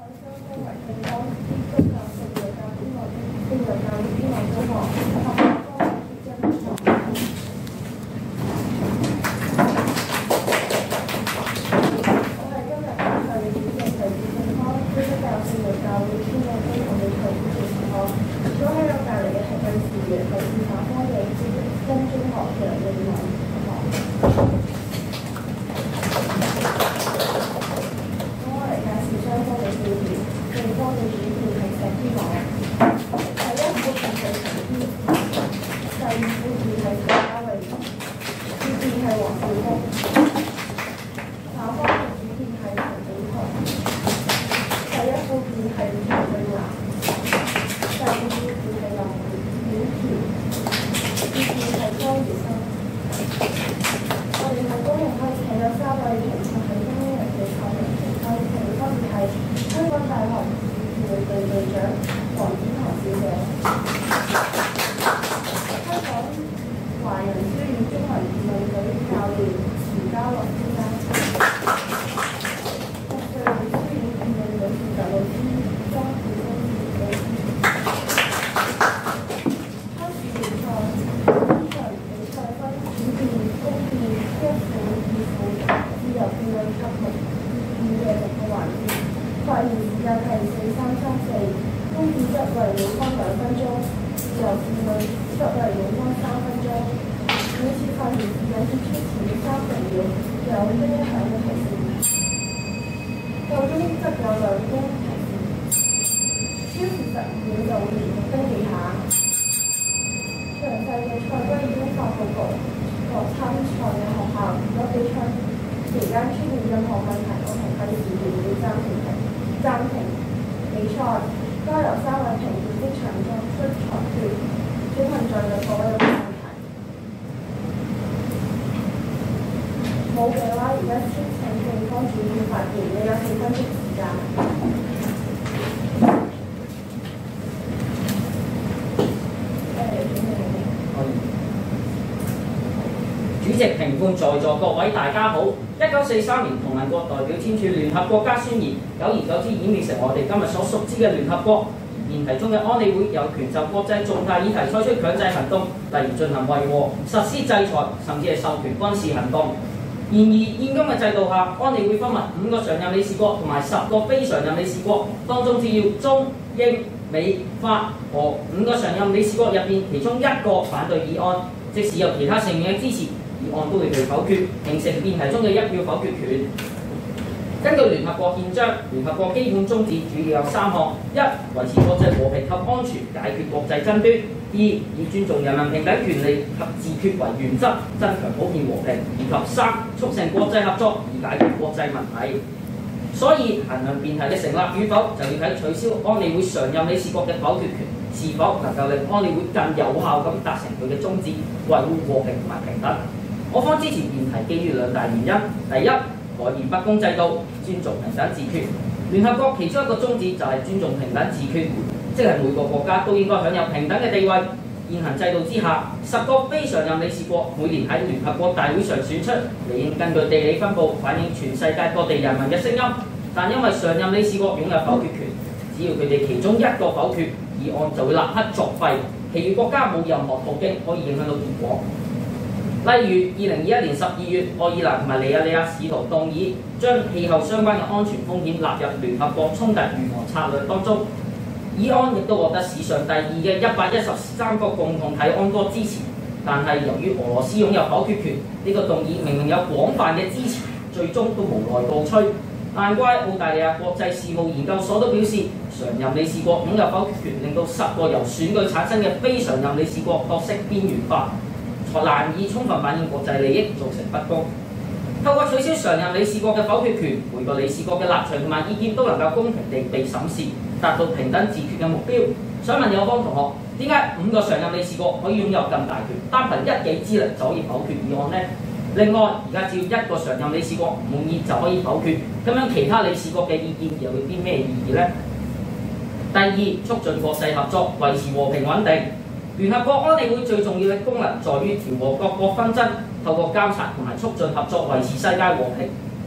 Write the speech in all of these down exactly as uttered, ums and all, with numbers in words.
主席、評判、在座各位大家好。一九四三年同盟國代表簽署聯合國家宣言，久而久之演變成我哋今日所熟知嘅聯合國。議題中嘅安理會有權就國際重大議題採取強制行動，例如進行維和、實施制裁，甚至係授權軍事行動。然而，現今嘅制度下，安理會分為五個常任理事國同埋十個非常任理事國，當中只要中、英、美、法、俄五個常任理事國入邊其中一個反對議案，即使有其他成員嘅支持，議案都會被否決，形成議題中嘅一票否決權。根據聯合國憲章，聯合國基本宗旨主要有三項：一、維持國際和平及安全，解決國際爭端；二、以尊重人民平等權利及自決為原則，增強普遍和平；以及三、促成國際合作，以解決國際問題。所以，衡量辯題嘅成立與否，就要睇取消安理會常任理事國嘅否決權，是否能夠令安理會更有效咁達成佢嘅宗旨，維護和平同埋平等。我方支持辯題基於兩大原因：第一，改變不公制度，尊重平等自決。聯合國其中一個宗旨就係尊重平等自決，即係每個國家都應該享有平等嘅地位。現行制度之下，十個非常任理事國每年喺聯合國大會上選出，理應根據地理分佈反映全世界各地人民嘅聲音。但因為常任理事國擁有否決權，只要佢哋其中一個否決，議案就會立刻作廢，其餘國家冇任何途徑可以影響到結果。例如，二零二一年十二月，愛爾蘭同埋尼日利亞試圖動議將氣候相關嘅安全風險納入聯合國衝突預防策略當中，議案亦都獲得史上第二嘅一百一十三個共同提案國支持。但係由於俄羅斯擁有否決權，呢、這個動議明明有廣泛嘅支持，最終都無奈告吹。難怪澳大利亞國際事務研究所都表示，常任理事國擁有否決權，令到十個由選舉產生嘅非常任理事國角色邊緣化，難以充分反映國際利益，造成不公。透過取消常任理事國嘅否決權，每個理事國嘅立場同埋意見都能夠公平地被審視，達到平等自決嘅目標。想問有方同學，點解五個常任理事國可以擁有咁大權，單憑一己之力就可以否決議案呢？另外，而家只要一個常任理事國唔滿意就可以否決，咁樣其他理事國嘅意見又有啲咩意義呢？第二，促進國際合作，維持和平穩定。聯合國安理會最重要嘅功能在於調和各國紛爭，透過監察同埋促進合作維持世界和平。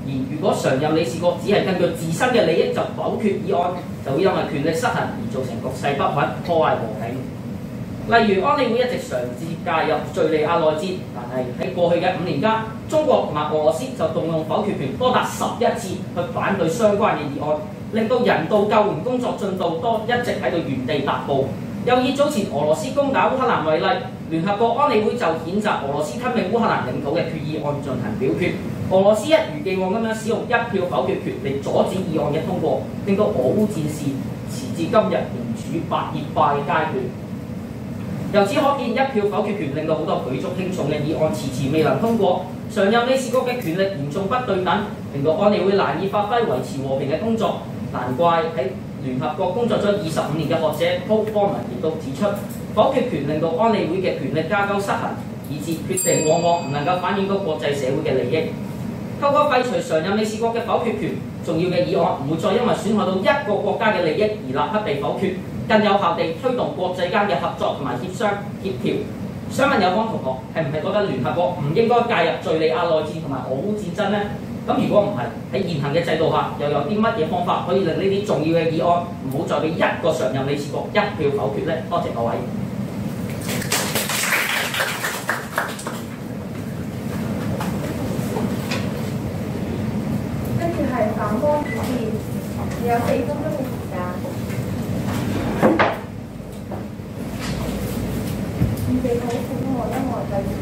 而如果常任理事國只係根據自身嘅利益就否決議案，就會因為權力失衡而造成局勢不穩，破壞和平。例如安理會一直嘗試介入敍利亞內戰，但係喺過去嘅五年間，中國同埋俄羅斯就動用否決權多達十一次去反對相關嘅議案，令到人道救援工作進度都一直喺度原地踏步。又以早前俄羅斯攻打烏克蘭為例，聯合國安理會就譴責俄羅斯吞併烏克蘭領土嘅決議案進行表決，俄羅斯一如既往咁樣使用一票否決權嚟阻止議案嘅通過，令到俄烏戰事時至今日仍處白熱化嘅階段。由此可見，一票否決權令到好多舉足輕重嘅議案遲遲未能通過。常任理事國嘅權力嚴重不對等，令到安理會難以發揮維持和平嘅工作。難怪喺聯合國工作咗二十五年嘅學者 Paul Forman 亦都指出，否決權令到安理會嘅權力架構失衡，以致決定往往唔能夠反映到國際社會嘅利益。透過廢除常任理事國嘅否決權，重要嘅議案唔會再因為損害到一個國家嘅利益而立刻被否決，更有效地推動國際間嘅合作同埋協商協調。想問有關同學係唔係覺得聯合國唔應該介入敍利亞內戰同埋俄烏戰爭呢？咁如果唔係，喺現行嘅制度下，又有啲乜嘢方法可以令呢啲重要嘅議案唔好再俾一個常任理事國一票否決呢？多謝各位。 跟住係反方主義，你有四分鐘嘅時間。預備好請我音樂繼續。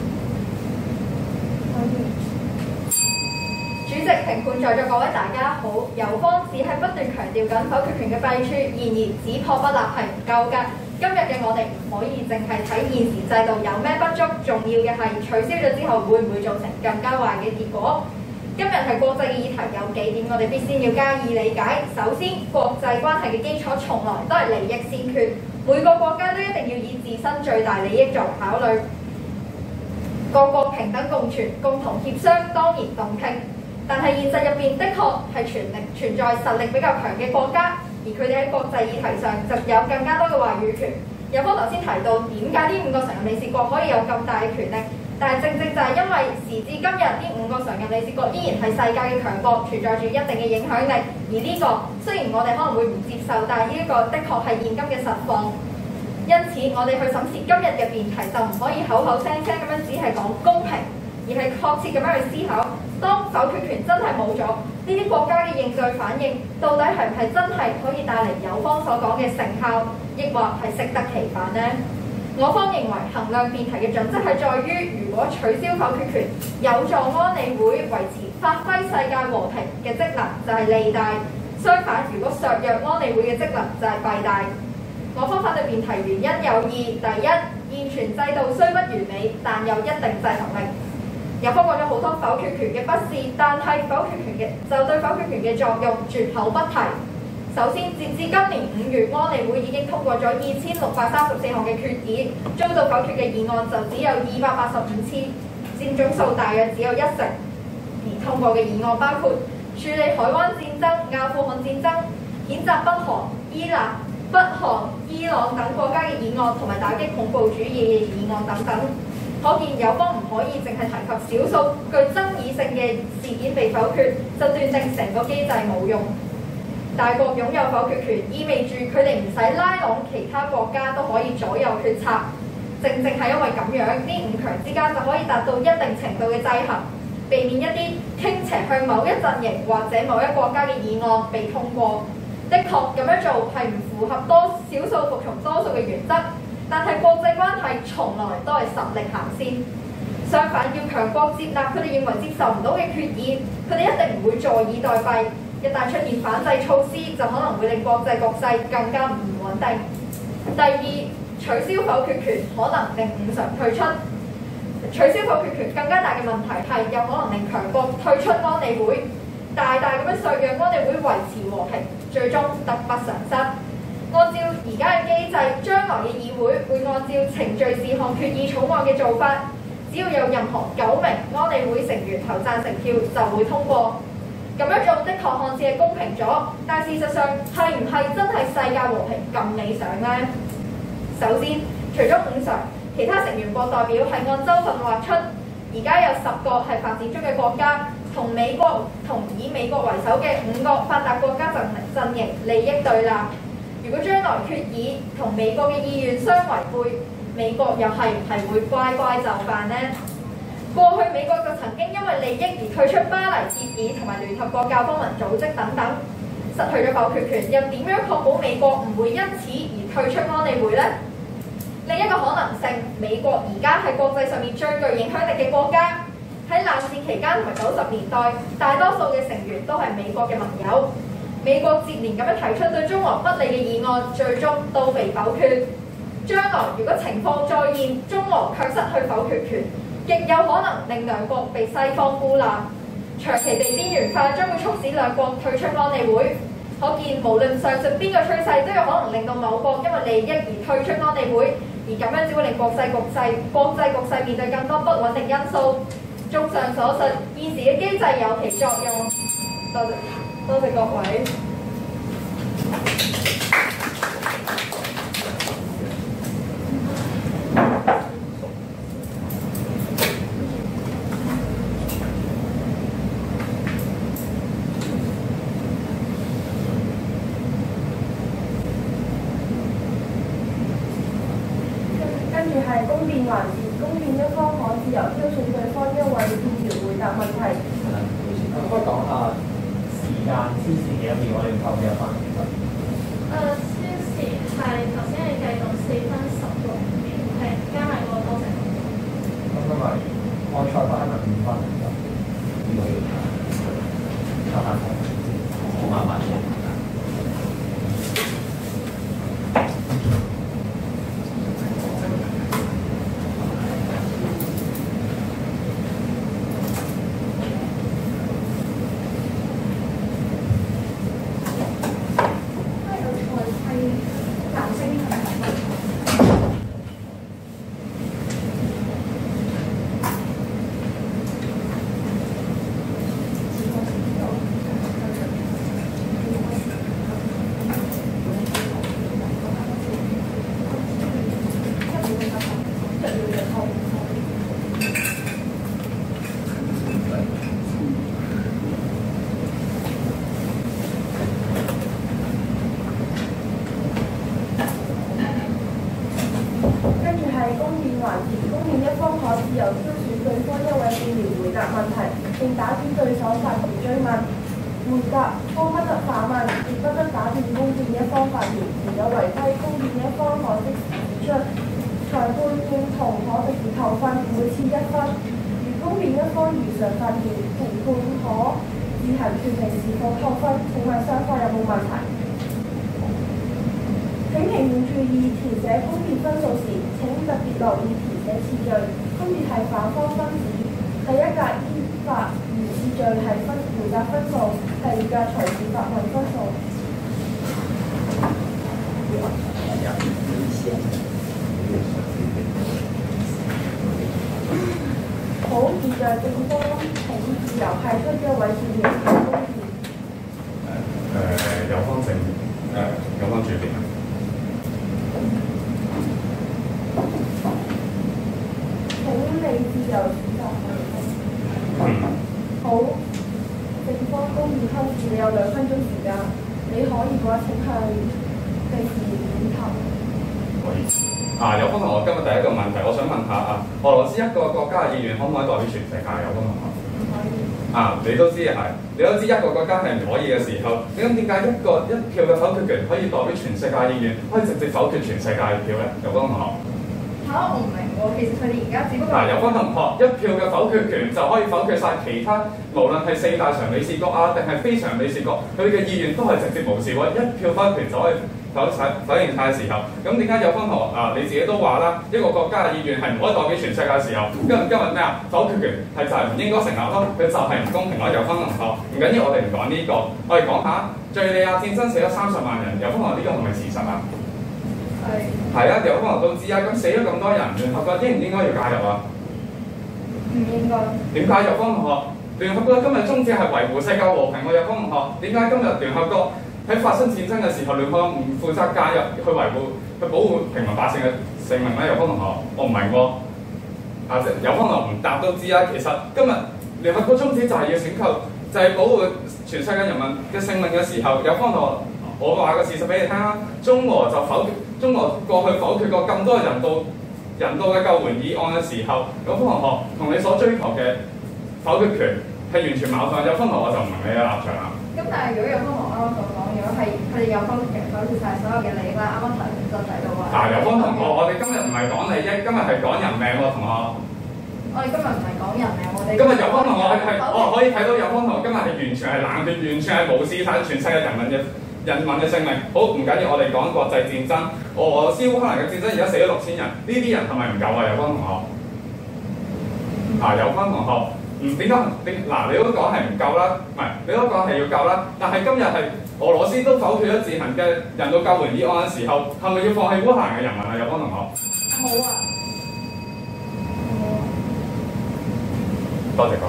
可以。主席、評判在座各位大家好，友方只係不斷強調緊否決權嘅弊處，然而只破不立係唔夠㗎。今日嘅我哋唔可以淨係睇現時制度有咩不足，重要嘅係取消咗之後會唔會造成更加壞嘅結果。今日係國際嘅議題，有幾點我哋必先要加以理解。首先，國際關係嘅基礎從來都係利益先決，每個國家都一定要以自身最大利益作為考慮，各國平等共存、共同協商，當然動聽。但係現實入邊的確係全力存在實力比較強嘅國家，而佢哋喺國際議題上就有更加多嘅話語權。有方頭先提到點解呢五個常任理事國可以有咁大嘅權力，但係正正就係因為時至今日呢五個常任理事國依然係世界嘅強國，存在住一定嘅影響力。而呢個雖然我哋可能會唔接受，但係呢一個的確係現今嘅實況。因此我哋去審視今日嘅辯題，就唔可以口口聲聲咁樣只係講公平，而係確切咁樣去思考，當否決權真係冇咗，呢啲國家嘅應對反應到底係唔係真係可以帶嚟友方所講嘅成效，抑或係適得其反呢？我方認為衡量辯題嘅準則係在於，如果取消否決權有助安理會維持發揮世界和平嘅職能，就係利大；相反，如果削弱安理會嘅職能，就係弊大。我方反對辯題原因有二：第一，現存制度雖不完美，但有一定制衡力。有方講咗好多否決權嘅不是，但係否決權嘅就對否決權嘅作用絕口不提。首先，截至今年五月，安理會已經通過咗二千六百三十四項嘅決議，遭到否決嘅議案就只有二百八十五次，佔總數大約只有一成。而通過嘅議案包括處理海灣戰爭、阿富汗戰爭、譴責北韓、伊朗、北韓、伊朗等國家嘅議案，同埋打擊恐怖主義嘅議案等等。可見友方唔可以淨係提及少數具爭議性嘅事件被否決，就斷定成個機制冇用。大國擁有否決權，意味住佢哋唔使拉攏其他國家都可以左右決策。正正係因為咁樣，呢五強之間就可以達到一定程度嘅制衡，避免一啲傾斜向某一陣營或者某一國家嘅議案被通過。的確咁樣做係唔符合多少數服從多數嘅原則。但係國際關係從來都係實力行先，相反要強國接納佢哋認為接受唔到嘅決議，佢哋一定唔會坐以待斃。一旦出現反制措施，就可能會令國際局勢更加唔穩定。第二，取消否決權可能令五常退出。取消否決權更加大嘅問題係有可能令強國退出安理會，大大咁樣削弱安理會維持和平，最終得不償失。按照而家嘅機制，將來嘅議會會按照程序事項決議草案嘅做法，只要有任何九名安理會成員投贊成票就會通過。咁樣做的確看似係公平咗，但事實上係唔係真係世界和平咁理想呢？首先，除咗五常，其他成員國代表係按州份劃出，而家有十個係發展中嘅國家， 同美國同以美國為首嘅五個發達國家陣陣營利益對立。如果將來決議同美國嘅意願相違背，美國又係唔係會乖乖就範呢？過去美國就曾經因為利益而退出巴黎協議同埋聯合國教科文組織等等，失去咗否決權，又點樣確保美國唔會因此而退出安理會呢？另一個可能性，美國而家係國際上面最具影響力嘅國家。喺冷戰期間同埋九十年代，大多數嘅成員都係美國嘅盟友。美國接連咁樣提出對中國不利嘅議案，最終都被否決。將來如果情況再現，中俄卻失去否決權，極有可能令兩國被西方孤立，長期被邊緣化，將會促使兩國退出安理會。可見無論上述邊個趨勢，都有可能令到某國因為利益而退出安理會，而咁樣只會令國際局勢國際局勢面對更多不穩定因素。綜上所述，現時嘅機制有其作用。多謝，多謝各位。 跟住係公辯環節，公辯一方可自由挑選對方一位辯員回答問題。 可唔可以講下時間超時幾多秒？我哋扣幾多分？ 誒、呃，超時係頭先係計到四分十六秒，係加埋個多謝。 咁因為按賽法係咪五分？呢個要加翻好麻煩嘅。 自由挑選對方一位辯員回答問題，並打斷對手發言追問。回答方不得反問，亦不得打斷公辯一方發言。如有違規，公辯一方可即時指出。裁判認同可即時扣分，每次一分。如公辯一方如常發言，評判可自行決定是否扣分。請問雙方有冇問題？請評判注意填寫公辯分數時，請特別留意填寫次序，分別係反方分子。第一格依法如次序係分回答分數，第二格隨時發問分數。好，現在正方請自由派出一位辯員嘅公辯。 誒有方正誒有方主辯。 請你自由選擇。 嗯。 好，正方公辯開始，你有兩分鐘時間，你可以嘅話請向計時點頭。 可以。啊，有方同學，今日第一個問題，我想問下啊，俄羅斯一個國家嘅議員可唔可以代表全世界？有方同學。 唔可以。 啊，你都知係，你都知一個國家係唔可以嘅時候，咁點解一個一票嘅否決權可以代表全世界議員，可以直接否決全世界嘅票咧？有方同學。 嚇、啊，我唔明喎，其實佢哋而家只不過嗱，有方同學一票嘅否決權就可以否決晒其他，無論係四大常理事國啊，定係非常理事國，佢嘅意願都係直接無視喎，一票否決權就可以否晒否認晒嘅時候，咁點解有方同學啊你自己都話啦，一個國家嘅意願係唔可以代表全世界嘅時候，今日今日咩啊？否決權係就係唔應該成立咯，佢就係唔公平咯。有方同學唔緊要，我哋唔講呢個，我哋講下敍利亞戰爭死咗三十萬人，有方同學呢個係咪事實啊？係係啊，有方同學都知啊，咁死咗咁多人，聯合國應唔應該要介入啊？ 唔應該。點解有方同學聯合國今日宗旨係維護世界和平？我有方同學點解今日聯合國喺發生戰爭嘅時候，聯合國唔負責介入去維護、去保護平民百姓嘅性命咧？有方同學，我唔明喎。啊，有方同學唔答都知啊。其實今日聯合國宗旨就係要拯救，就係、是、保護全世界人民嘅性命嘅時候，有方同學，我話個事實俾你聽啦。中俄就否決，中俄過去否決過咁多人道人道嘅救援議案嘅時候，有方同學同你所追求嘅否決權係完全矛盾。有方同學我就唔明你嘅立場啦。 咁但係如果有方同學啱啱所講，如果係佢哋有方其實否決晒所有嘅利益啦，啱啱提就提到話。 嗱，有方同學，我哋今日唔係講利益，今日係講人命喎，同學。 我哋今日唔係講人命，我哋今日有方同學係我可以睇到有方同學今日係完全係冷血，完全係無視晒全世界人民嘅人民嘅性命。好，唔緊要，我哋講國際戰爭，俄羅斯烏克蘭嘅戰爭而家死咗六千人，呢啲人係咪唔夠啊？有方同學。啊，有方同學。唔點解點嗱？你都講係唔夠啦，唔係你都講係要夠啦。但係今日係俄羅斯都否決咗自行嘅人道救援議案嘅時候，係咪要放棄烏克蘭嘅人民啊？有方同學？ 冇啊！ 多謝各位。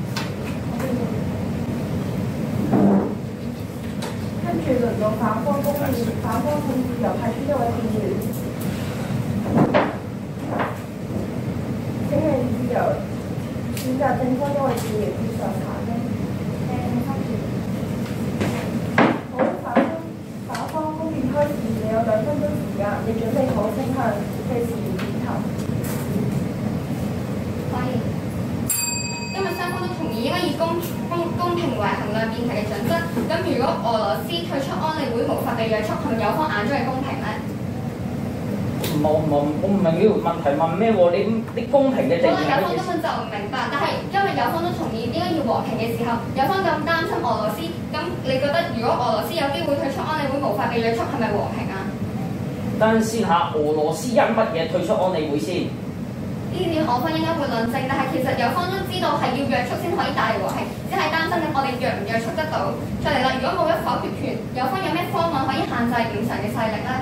跟住輪到反方公議，反方公議又派出一位議員，請係自由。選擇正方一位議員接受查詢。誒，跟住，好，反方反方公辯開始，你有兩分鐘時間，你準備好請向計時員點頭。 可以。今日雙方都同意應該以公公公平為衡量辯題嘅準則。咁如果俄羅斯退出安理會無法被約束，係咪有方眼中嘅公平咧？ 冇冇，我唔明呢條問題問咩喎？你你公平嘅定義係乜嘢？ 可能有方根本就唔明白，但係因為有方都同意應該要和平嘅時候，有方咁擔心俄羅斯，咁你覺得如果俄羅斯有機會退出安理會無法被約束，係咪和平啊？ 等陣先嚇，俄羅斯因乜嘢退出安理會先？ 呢點我方應該會論證，但係其實有方都知道係要約束先可以帶嚟和平，只係擔心緊我哋約唔約束得到。再嚟啦，如果冇咗否決權，有方有咩方案可以限制五常嘅勢力咧？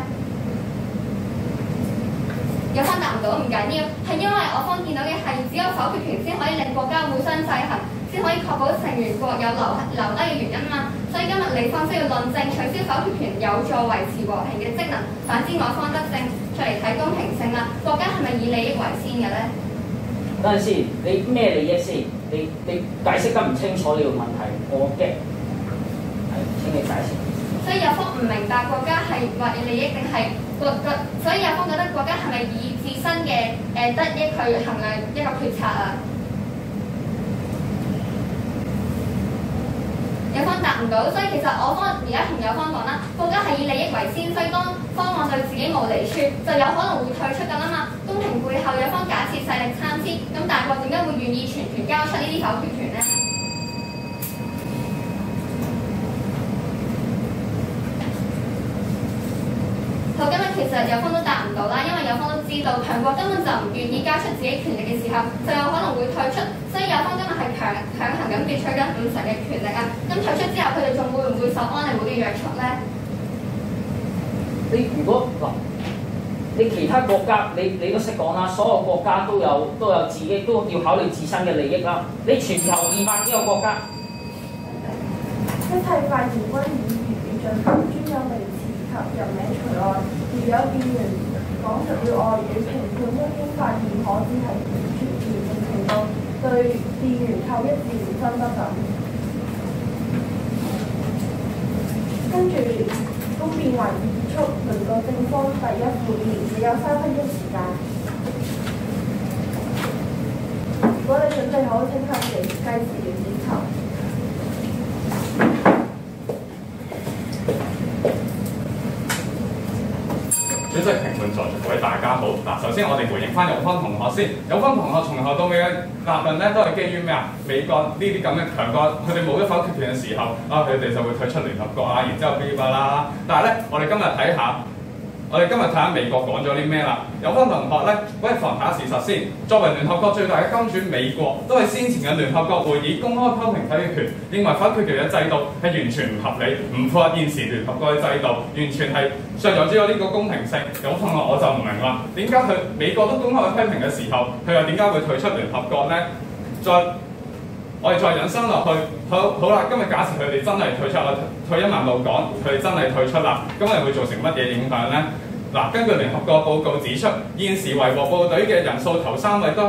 有方答唔到唔緊要，係因為我方見到嘅係只有否決權先可以令國家互相制衡，先可以確保成員國有留留低嘅原因嘛。所以今日你方需要論證取消否決權有助維持和平嘅職能，反之我方得正。再嚟睇公平性啦，國家係咪以利益為先嘅咧？ 等陣先，你咩利益先？你你解釋得唔清楚呢個問題，我驚。係，請你解釋。 所以有方唔明白國家係為利益定係國國，所以有方覺得國家係咪以自身嘅誒、呃、得益去衡量一個決策啊？有方答唔到，所以其實我方而家同有方講啦，國家係以利益為先，所以當方案對自己無利處，就有可能會退出㗎啦嘛。公平背後有方假設勢力參差，咁大國點解會願意全權交出呢啲否決權咧？好，今日其實有方都答唔到啦，因為有方都知道強國根本就唔願意交出自己權力嘅時候，就有可能會退出，所以有方今日係強強行咁奪取緊五成嘅權力啊！咁退出之後，佢哋仲會唔會受安理會嘅約束咧？ 你如果嗱，你其他國家，你你都識講啦，所有國家都有都有自己都要考慮自身嘅利益啦。你全球二百幾個國家， 一切發言均以語進行，專有名詞及人名除外。如有議員講述了外語評判一經發言，可只係全面性程度，對議員扣一至五分不等。跟住公辯環節結束，輪到正方第一副議員，你有三分鐘時間。如果你準備好，請向其計時員點頭。 主席、評判在席各位大家好。嗱，首先我哋回應翻有方同學先。有方同學從頭到尾嘅立論咧，都係基於咩啊？美國呢啲咁嘅強國，佢哋冇咗否決權嘅時候，啊佢哋就會退出聯合國啊，然之後噼哩啪啦。但係咧，我哋今日睇下。我哋今日睇下美國講咗啲咩啦？有方同學咧，不妨睇下事實先。作為聯合國最大嘅金主，美國都係先前嘅聯合國會議公開批評否決權，認為否決權嘅制度係完全唔合理，唔符合現時聯合國嘅制度，完全係削弱咗呢個公平性。有同學我就唔明啦，點解佢美國都公開批評嘅時候，佢又點解會退出聯合國咧？再我哋再引申落去，好好啦，今日假設佢哋真係退出啦，退一萬步講，佢哋真係退出啦，咁係會造成乜嘢影響咧？嗱，根據聯合國報告指出，現時維和部隊嘅人數頭三位都係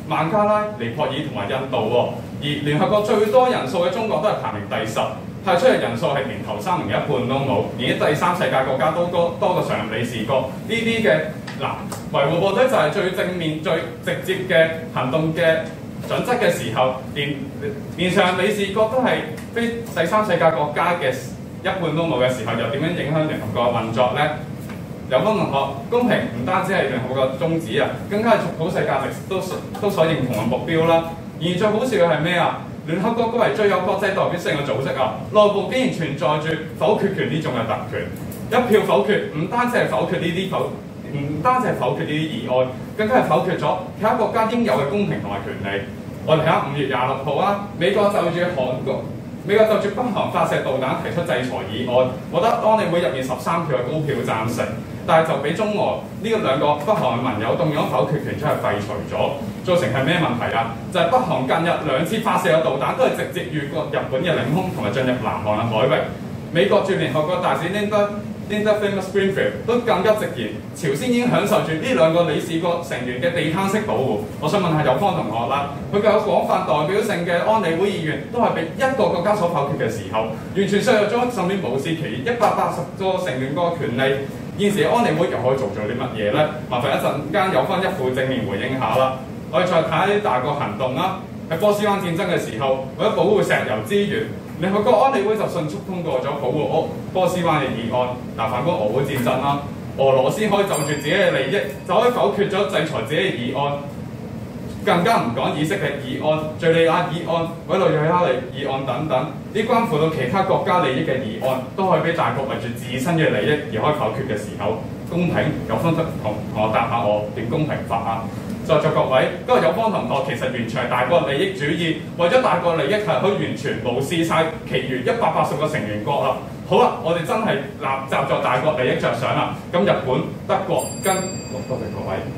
孟加拉、尼泊爾同埋印度喎。而聯合國最多人數嘅中國都係排名第十，派出嘅人數係連頭三名一半都冇，而啲第三世界國家都多多過常任理事國。呢啲嘅嗱維護部隊就係最正面、最直接嘅行動嘅準則嘅時候，連連常任理事國都係非第三世界國家嘅一半都冇嘅時候，又點樣影響聯合國嘅運作呢？有方同學，公平唔單止係聯合國嘅宗旨啊，更加係普世價值都都所認同嘅目標啦。而最好笑嘅係咩啊？聯合國作為最有國際代表性嘅組織啊，內部竟然存在住否決權呢種嘅特權，一票否決唔單止係否決呢啲否，唔單止係否決呢啲議案，更加係否決咗其他國家應有嘅公平同埋權利。我哋睇下五月廿六號啊，美國就住韓國。美國就住北韓發射導彈提出制裁議案，獲得安理會入面十三票嘅高票贊成，但係就俾中俄呢兩個北韓嘅盟友動用否決權，將係廢除咗，造成係咩問題啊？就係、是、北韓近日兩次發射嘅導彈都係直接越過日本嘅領空同埋進入南韓嘅海域。美國駐聯合國大使 Linda Linda Thomas-Greenfield 都更加直言，朝鮮已經享受住呢兩個理事國成員嘅地攤式保護。我想問下有方同學啦，佢嘅有廣泛代表性嘅安理會議員都係被一個國家所否決嘅時候，完全削弱咗甚至無視其一百八十個成員國權利。現時安理會又可以做做啲乜嘢呢？麻煩一陣間有方一副正面回應下啦。我哋再睇下啲大國行動啦。喺波斯灣戰爭嘅時候，為咗保護石油資源，聯合國安理會就迅速通過咗保護波波斯灣嘅議案。嗱，反觀俄烏戰爭啦，俄羅斯可以就住自己嘅利益，就可以否決咗制裁自己嘅議案，更加唔講以色列議案、敍利亞議案、委內瑞拉議案等等，呢關乎到其他國家利益嘅議案，都可以俾大國為住自身嘅利益而可以否決嘅時候，公平有分得同同我答下我點公平法啊？在座各位，嗰個有方同學其實完全係大國利益主義，為咗大國利益係可以完全無視晒其餘一百八十個成員國啦。好啦，我哋真係立集作大國利益着想啦。咁日本、德國跟多謝各位。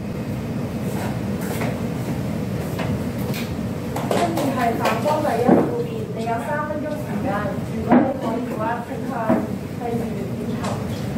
跟住係反方第一副辯，你有三分鐘時間。如果你可以嘅話，請向第二名點頭。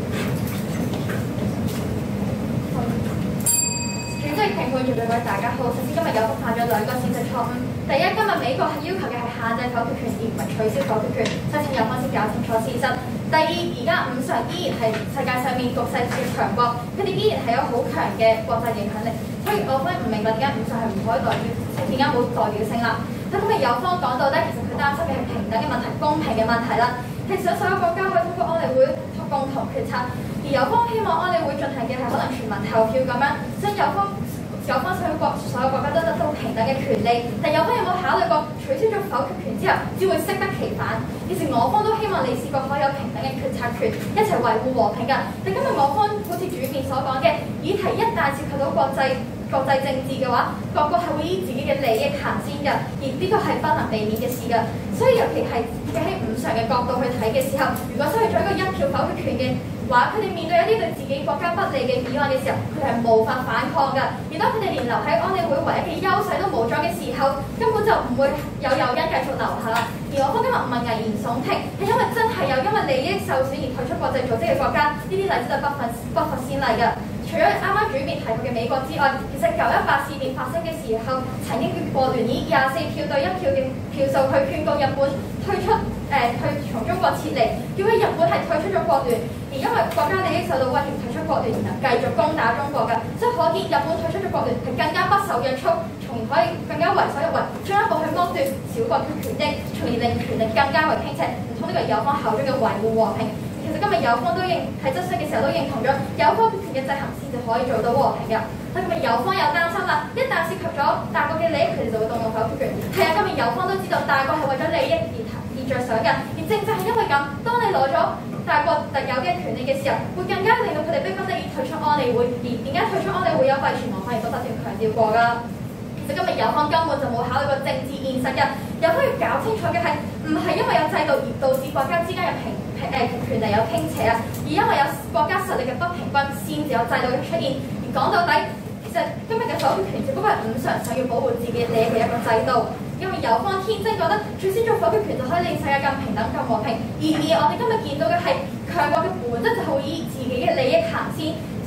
主席、評判員、各位大家好。首先今日有幅犯咗兩個事實錯誤。第一，今日美國係要求嘅係限制否決權，而唔係取消否決權。申請有方先搞清楚事實。第二，而家五常依然係世界上面局勢嘅強國，佢哋依然係有好強嘅國際影響力。所以我真係唔明白點解五常係唔可以代表，點解冇代表性啦？咁今日有方講到咧，其實佢擔心嘅係平等嘅問題、公平嘅問題啦。係想所有國家可以通過安理會共同決策，而有方希望安理會進行嘅係可能全民投票咁樣，所以有方。有方想國所有國家都得到平等嘅權利，但有方有冇考慮過取消咗否決權之後，只會適得其反？以前我方都希望理事國可以有平等嘅決策權，一齊維護和平㗎。但今日我方好似主辯所講嘅，議題一旦涉及到國際國際政治嘅話，各國係會以自己嘅利益行先㗎，而呢個係不能避免嘅事㗎。所以尤其係喺五常嘅角度去睇嘅時候，如果失去咗一個一票否決權嘅話，佢哋面對一啲對自己國家不利嘅議案嘅時候，佢哋係無法反抗㗎。而當佢哋連留喺安理會唯一嘅優勢都冇咗嘅時候，根本就唔會有誘因繼續留下啦。而我方今日唔係危言聳聽，係因為真係有因為利益受損而退出國際組織嘅國家，呢啲例子就不乏不乏先例㗎。除咗啱啱主辯提及嘅美國之外，其實九一八事變發生嘅時候，曾經越過聯以廿四票對一票嘅票數去勸告日本退出誒、呃、退從中國撤離，叫佢日本係退出咗國聯，而因為國家利益受到威脅退出國聯，然後繼續攻打中國嘅，即係可見日本退出咗國聯係更加不受約束，從而可以更加為所欲為，進一步去剝奪小國嘅權益，從而令權力更加為傾斜。唔通呢個係友方口中嘅維護和平？其實今日友方都認喺質詢嘅時候都認同咗，友方決權嘅制衡先至可以做到和平嘅。但今日友方有擔心啦，一旦涉及咗大國嘅利益，佢哋就會動用否決權。係啊，今日友方都知道大國係為咗利益而而著想嘅，而正正係因為咁，當你攞咗大國特有嘅權利嘅時候，會更加令到佢哋逼不得已退出安理會。而點解退出安理會有廢除亡法，亦都不斷強調過㗎。其實今日友方根本就冇考慮過政治現實嘅，友方要搞清楚嘅係，唔係因為有制度而導致國家之間嘅平誒、呃、權利有傾斜啊，而因為有國家實力嘅不平均，先至有制度嘅出現。而講到底，其實今日嘅否決權只不過係五常想要保護自己利益嘅一個制度。因為友方天真覺得最先做否決權就可以令世界更平等、更和平。然而我哋今日見到嘅係強國嘅本質就係會以自己嘅利益行先，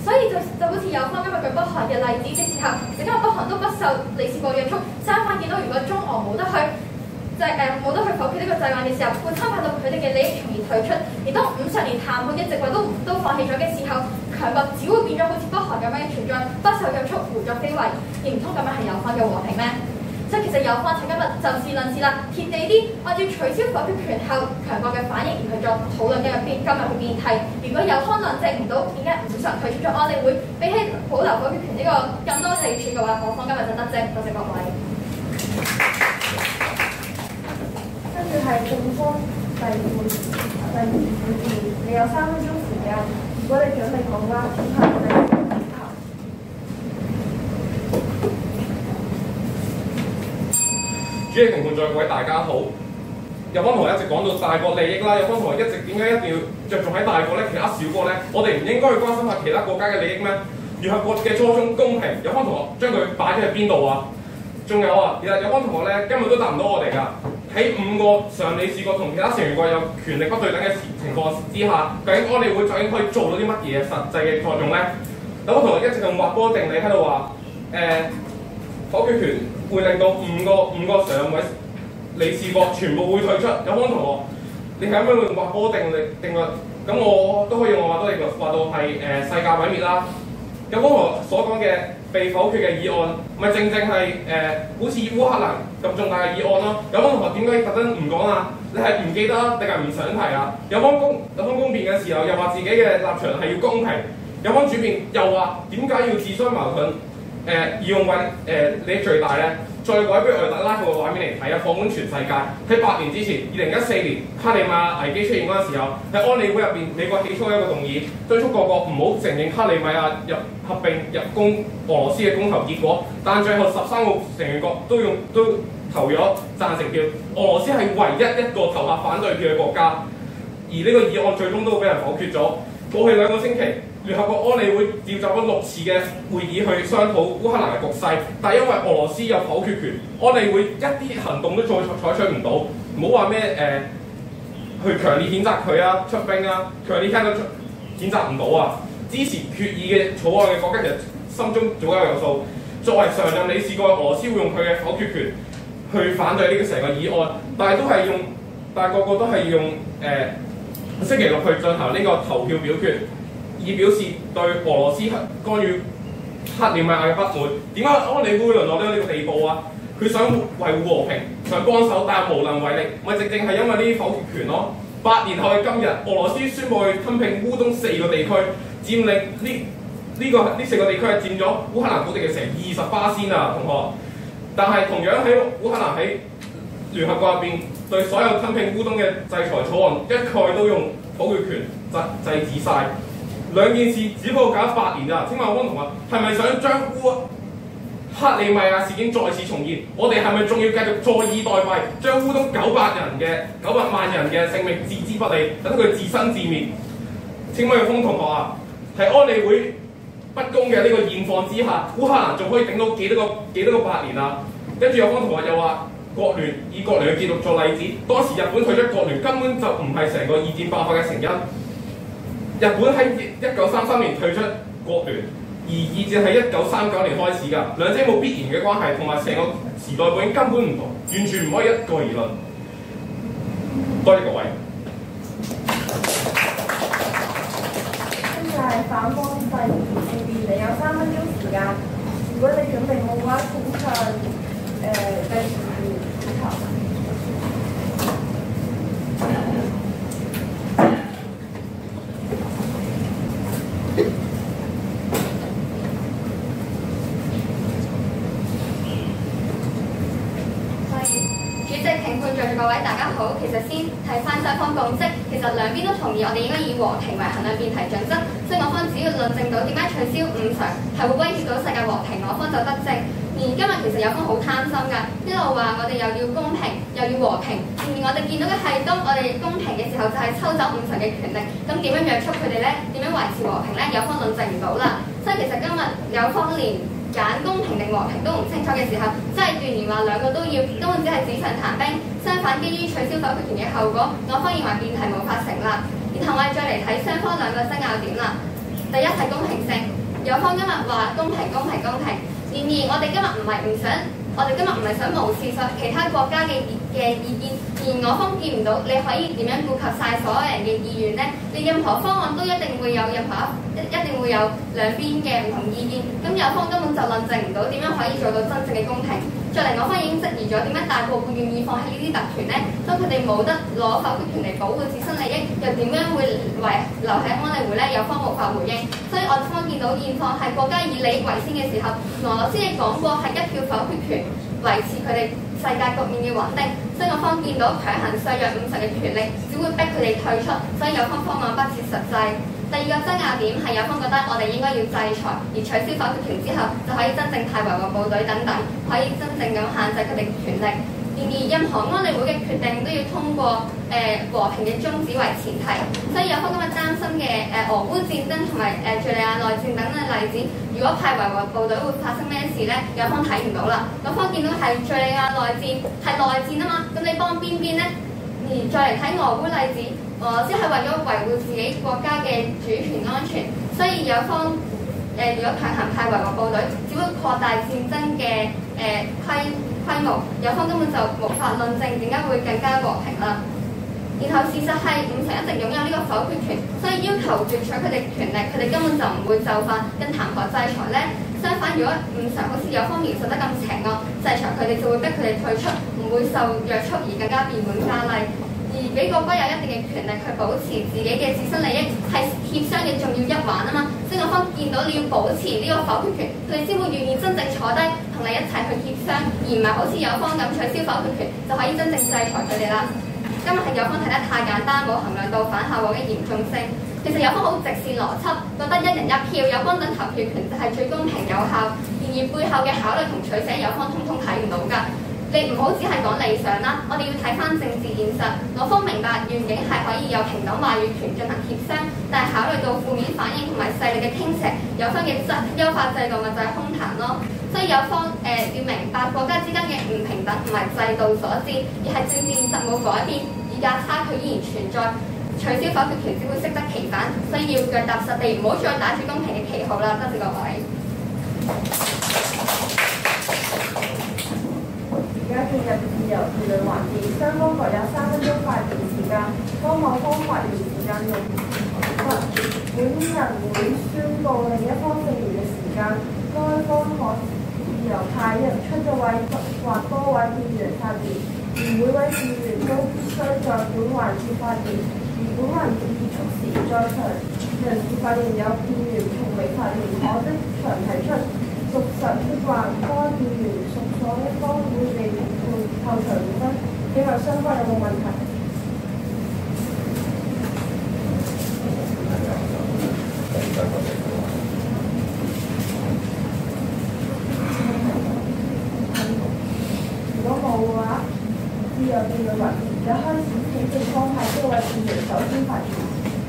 所以就就好似有方今日舉北韓嘅例子嘅時候，其實今日北韓都不受理事國約束，相反見到如果中俄冇得去就係誒冇得去否決呢個制裁嘅時候，會侵犯到佢哋嘅利益，從而退出。而當五十年談判嘅席位都都放棄咗嘅時候，強國只會變咗好似北韓咁樣嘅存在，不受約束，胡作非為，而唔通咁樣係有方嘅和平咩？所以其實有方請今日就事論事啦，貼地啲，按照取消否決權後強國嘅反應而去作討論嘅入邊，今日去辯題。如果有方論證唔到點解五常退出咗安理會，比起保留否決權呢個更多利處嘅話，我方今日就得啫。多謝各位。 跟住係正方第二第二部分，你有三分鐘時間，如果你準備好啦，請拍第二個指頭。 主席同伴在，各位大家好。有方同學一直講到大國利益啦，有方同學一直點解一定要着重喺大國咧？其他小國咧，我哋唔應該去關心下其他國家嘅利益咩？聯合國嘅初衷公平，有方同學將佢擺咗喺邊度啊？仲有啊，其實有方同學咧今日都答唔到我哋㗎。喺五個常理事國同其他成員國有權力不對等嘅情況之下，究竟安理會究竟可以做到啲乜嘢實際嘅作用咧？有方同學一直用劃波定理喺度話誒否決權會令到五個五個常委理事國全部會退出。有方同學，你係咁樣用劃波定理定律，咁我都可以用我劃波定律話到係誒、呃、世界毀滅啦。有方同學所講嘅被否決嘅議案，咪正正係誒、呃、好似烏克蘭咁重大嘅議案咯。有方同學點解特登唔講啊？你係唔記得定係唔想提啊？有方公有方公辯嘅時候又話自己嘅立場係要公平，有方主辯又話點解要自相矛盾？誒、呃、以用為誒利益最大咧，再改俾我哋拉佢個畫面嚟睇啊！放寬全世界喺八年之前，二零一四年克里米亞危機出現嗰陣時候，喺安理會入邊，美國起初一個動議，敦促各國唔好承認克里米亞入合併入攻俄羅斯嘅公投結果，但最後十三個成員國都用都投咗贊成票，俄羅斯係唯一一個投下反對票嘅國家，而呢個議案最終都俾人否決咗。過去兩個星期，聯合國安理會召集咗六次嘅會議去商討烏克蘭嘅局勢，但係因為俄羅斯有否決權，安理會一啲行動都再採取唔到。唔好話咩誒，去強烈譴責佢啊，出兵啊，強烈聽到譴責唔到啊！支持決議嘅草案嘅國家其實心中早有有數。作為常任理事國，俄羅斯會用佢嘅否決權去反對呢個成個議案，但係都係用，但係個個都係用誒。呃星期六去進行呢個投票表決，以表示對俄羅斯干預克里米亞嘅不滿。點解安理會會淪落到呢個地步啊？佢想維護和平，想幫手，但係無能為力，咪正正係因為呢啲否決權咯。八年後嘅今日，俄羅斯宣布去吞併烏東四個地區，佔領呢呢、這個呢四個地區係佔咗烏克蘭土地嘅成二十巴仙啊，同學。但係同樣喺烏克蘭喺聯合國入邊，對所有吞併烏東嘅制裁草案，一概都用否決權制制止晒。兩件事只不過搞八年咋？請問汪同學係咪想將烏克里米亞事件再次重現？我哋係咪仲要繼續坐以待斃，將烏東九百人嘅九百萬人嘅性命置之不理，等佢自生自滅？請問汪同學啊，喺安理會不公嘅呢個現況之下，烏克蘭仲可以頂到幾多個幾多個八年啊？跟住有汪同學又話。國聯以國聯嘅結論做例子，當時日本退出國聯根本就唔係成個二戰爆發嘅成因。日本喺一九三三年退出國聯，而二戰係一九三九年開始㗎，兩者冇必然嘅關係，同埋成個時代背景根本唔同，完全唔可以一概而論。多謝各位。 跟住係反方第二部分，你有三分鐘時間。如果你準備好嘅話，請唱誒第二部指頭。 主席、評判在座各位大家好，其實先睇翻雙方共識，其實兩邊都同意我哋應該以和平為衡量辯題準則，所以我方只要論證到點解取消五常係會威脅到世界和平，我方就得證。而今日其實有方好貪心㗎，一路話我哋又要公平又要和平，而我哋見到嘅係當我哋公平嘅時候就係抽走五常嘅權力，咁點樣約束佢哋呢？點樣維持和平呢？有方論證唔到啦，所以其實今日有方連揀公平定和平都唔清楚嘅時候，即係斷言話兩個都要，根本只係紙上談兵。相反，基於取消否決權嘅後果，我方認為辯題無法成立。然後我哋再嚟睇雙方兩個爭拗點啦。 第一係公平性，有方今日話公平、公平、公平。然而我哋今日唔係唔想，我哋今日唔係想無視所其他國家嘅嘅意見，而我方見唔到你可以點樣顧及晒所有人嘅意願呢？你任何方案都一定會有任何一一定會有兩邊嘅唔同意見，咁有方根本就論證唔到點樣可以做到真正嘅公平。再嚟我方已經質疑咗點解大部分願意放棄呢啲特權呢？當佢哋冇得攞否決權嚟保護自身利益，又點樣會為留喺安理會呢？有方無法回應，所以我方見到現況係國家以利益為先嘅時候，俄羅斯亦講過係一票否決權維持佢哋世界局面嘅穩定，所以我方見到強行削弱五成嘅權力，只會逼佢哋退出，所以有方方案不切實際。第二個爭拗點係有方覺得我哋應該要制裁，而取消否決權之後就可以真正派維和部隊等等，可以真正咁限制佢哋嘅權力。然而任何安理會嘅決定都要通過誒、呃、和平嘅宗旨為前提，所以有方今日擔心嘅誒、呃、俄烏戰爭同埋誒敍利亞內戰等嘅例子，如果派維和部隊會發生咩事呢？有方睇唔到啦。有方見到係敍利亞內戰係內戰啊嘛，咁你幫邊邊呢？而再嚟睇俄烏例子，俄羅斯係為咗維護自己國家嘅主權安全，所以有方誒、呃、如果強行派維和部隊，只會擴大戰爭嘅誒、呃、規規模，有方根本就無法論證點解會更加和平啦。然後事實係五成一直擁有呢個否決權，所以要求奪取佢哋權力，佢哋根本就唔會就範，更談何制裁呢？相反，如果五成好似有方描述得咁邪惡，制裁佢哋就會逼佢哋退出，唔會受約束而更加變本加厲。而俾國家有一定嘅權力去保持自己嘅自身利益，係協商嘅重要一環啊嘛。所以我方見到你要保持呢個否決權，佢哋先會願意真正坐低同你一齊去協商，而唔係好似有方咁取消否決權就可以真正制裁佢哋啦。今日係有方睇得太簡單，冇衡量到反效果嘅嚴重性。其實有方好直線邏輯，覺得一人一票有方等投票權就係最公平有效。然而背後嘅考慮同取捨，有方通通睇唔到㗎。你唔好只係講理想啦，我哋要睇翻政治現實。我方明白願景係可以有平等話語權進行協商，但係考慮到負面反應同埋勢力嘅傾斜，有方嘅質優化制度咪就係空談咯。所以有方誒、呃、要明白國家之間嘅唔平等唔係制度所致，而係政治現實冇改變，議價差距依然存在。取消否決權只會適得其反，所以要腳踏實地，唔好再打住公平嘅旗號啦。多謝各位。 而家進入自由辯論環節，雙方各有三分鐘發言時間，當某方發言時間用完，本人會宣佈另一方剩餘嘅時間，該方可自由派一出一位或多位議員發言，而每位議員都必須在本環節發言，而本環節結束時在場人士發言有議員從未發言可即場提出。屬實的話，該議員屬所一方會被評判後場評分。請問雙方有冇問題？如果冇嘅話，自由辯論環節而家開始，請正方派呢位議員首先發言。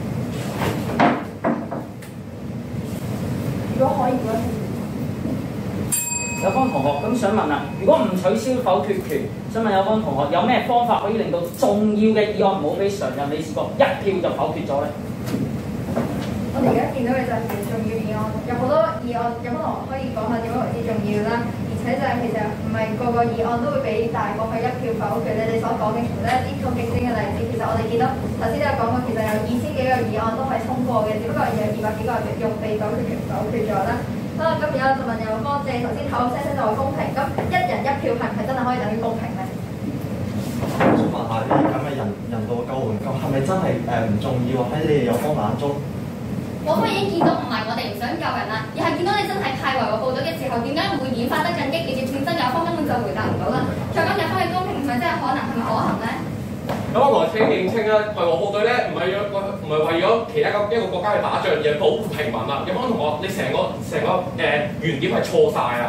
如果可以嘅話， 有方同學咁想問啦，如果唔取消否決權，想問有方同學有咩方法可以令到重要嘅議案唔好俾常任理事國一票就否決咗咧？ 我哋而家見到嘅就係重要議案，有好多議案，有方同學可以講下點樣為之重要啦。而且就係其實唔係個個議案都會俾大國去一票否決。你哋所講嘅其實一啲好極端嘅例子，其實我哋見到頭先都有講過，其實有二千幾個議案都係通過嘅，只不過有二百幾個係用被否決權否決咗啦。好啦，咁而家就問有方，謝頭先口口聲聲就話公平，咁一人一票係唔係真係可以等於公平咧？ 我想問下呢啲咁嘅人人道救援，咁係咪真係誒唔重要喺你哋有方眼中？ 我方已經見到唔係我哋唔想救人啦，而係見到你真係派維和部隊嘅時候，點解會演化得更激烈嘅戰爭？有方根本就回答唔到啦。再咁有方嘅公平係咪真係可能係咪可行咧？ 咁我來聽認清啊，維和部隊咧唔係咗唔係為咗其他一個一個國家去打仗，而係保護平民啊！有方同學，你成個成個誒、呃、原點係錯晒啊！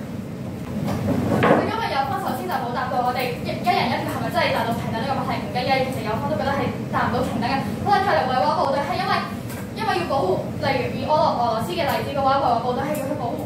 因為有方頭先就冇答到我哋一一人一票係咪真係達到平等呢個問題唔緊要，其實有方都覺得係達唔到平等嘅。咁啊，再嚟維和部隊係因為因為要保護，例如以俄羅俄羅斯嘅例子嘅話，維和部隊係要去保護烏克蘭咧，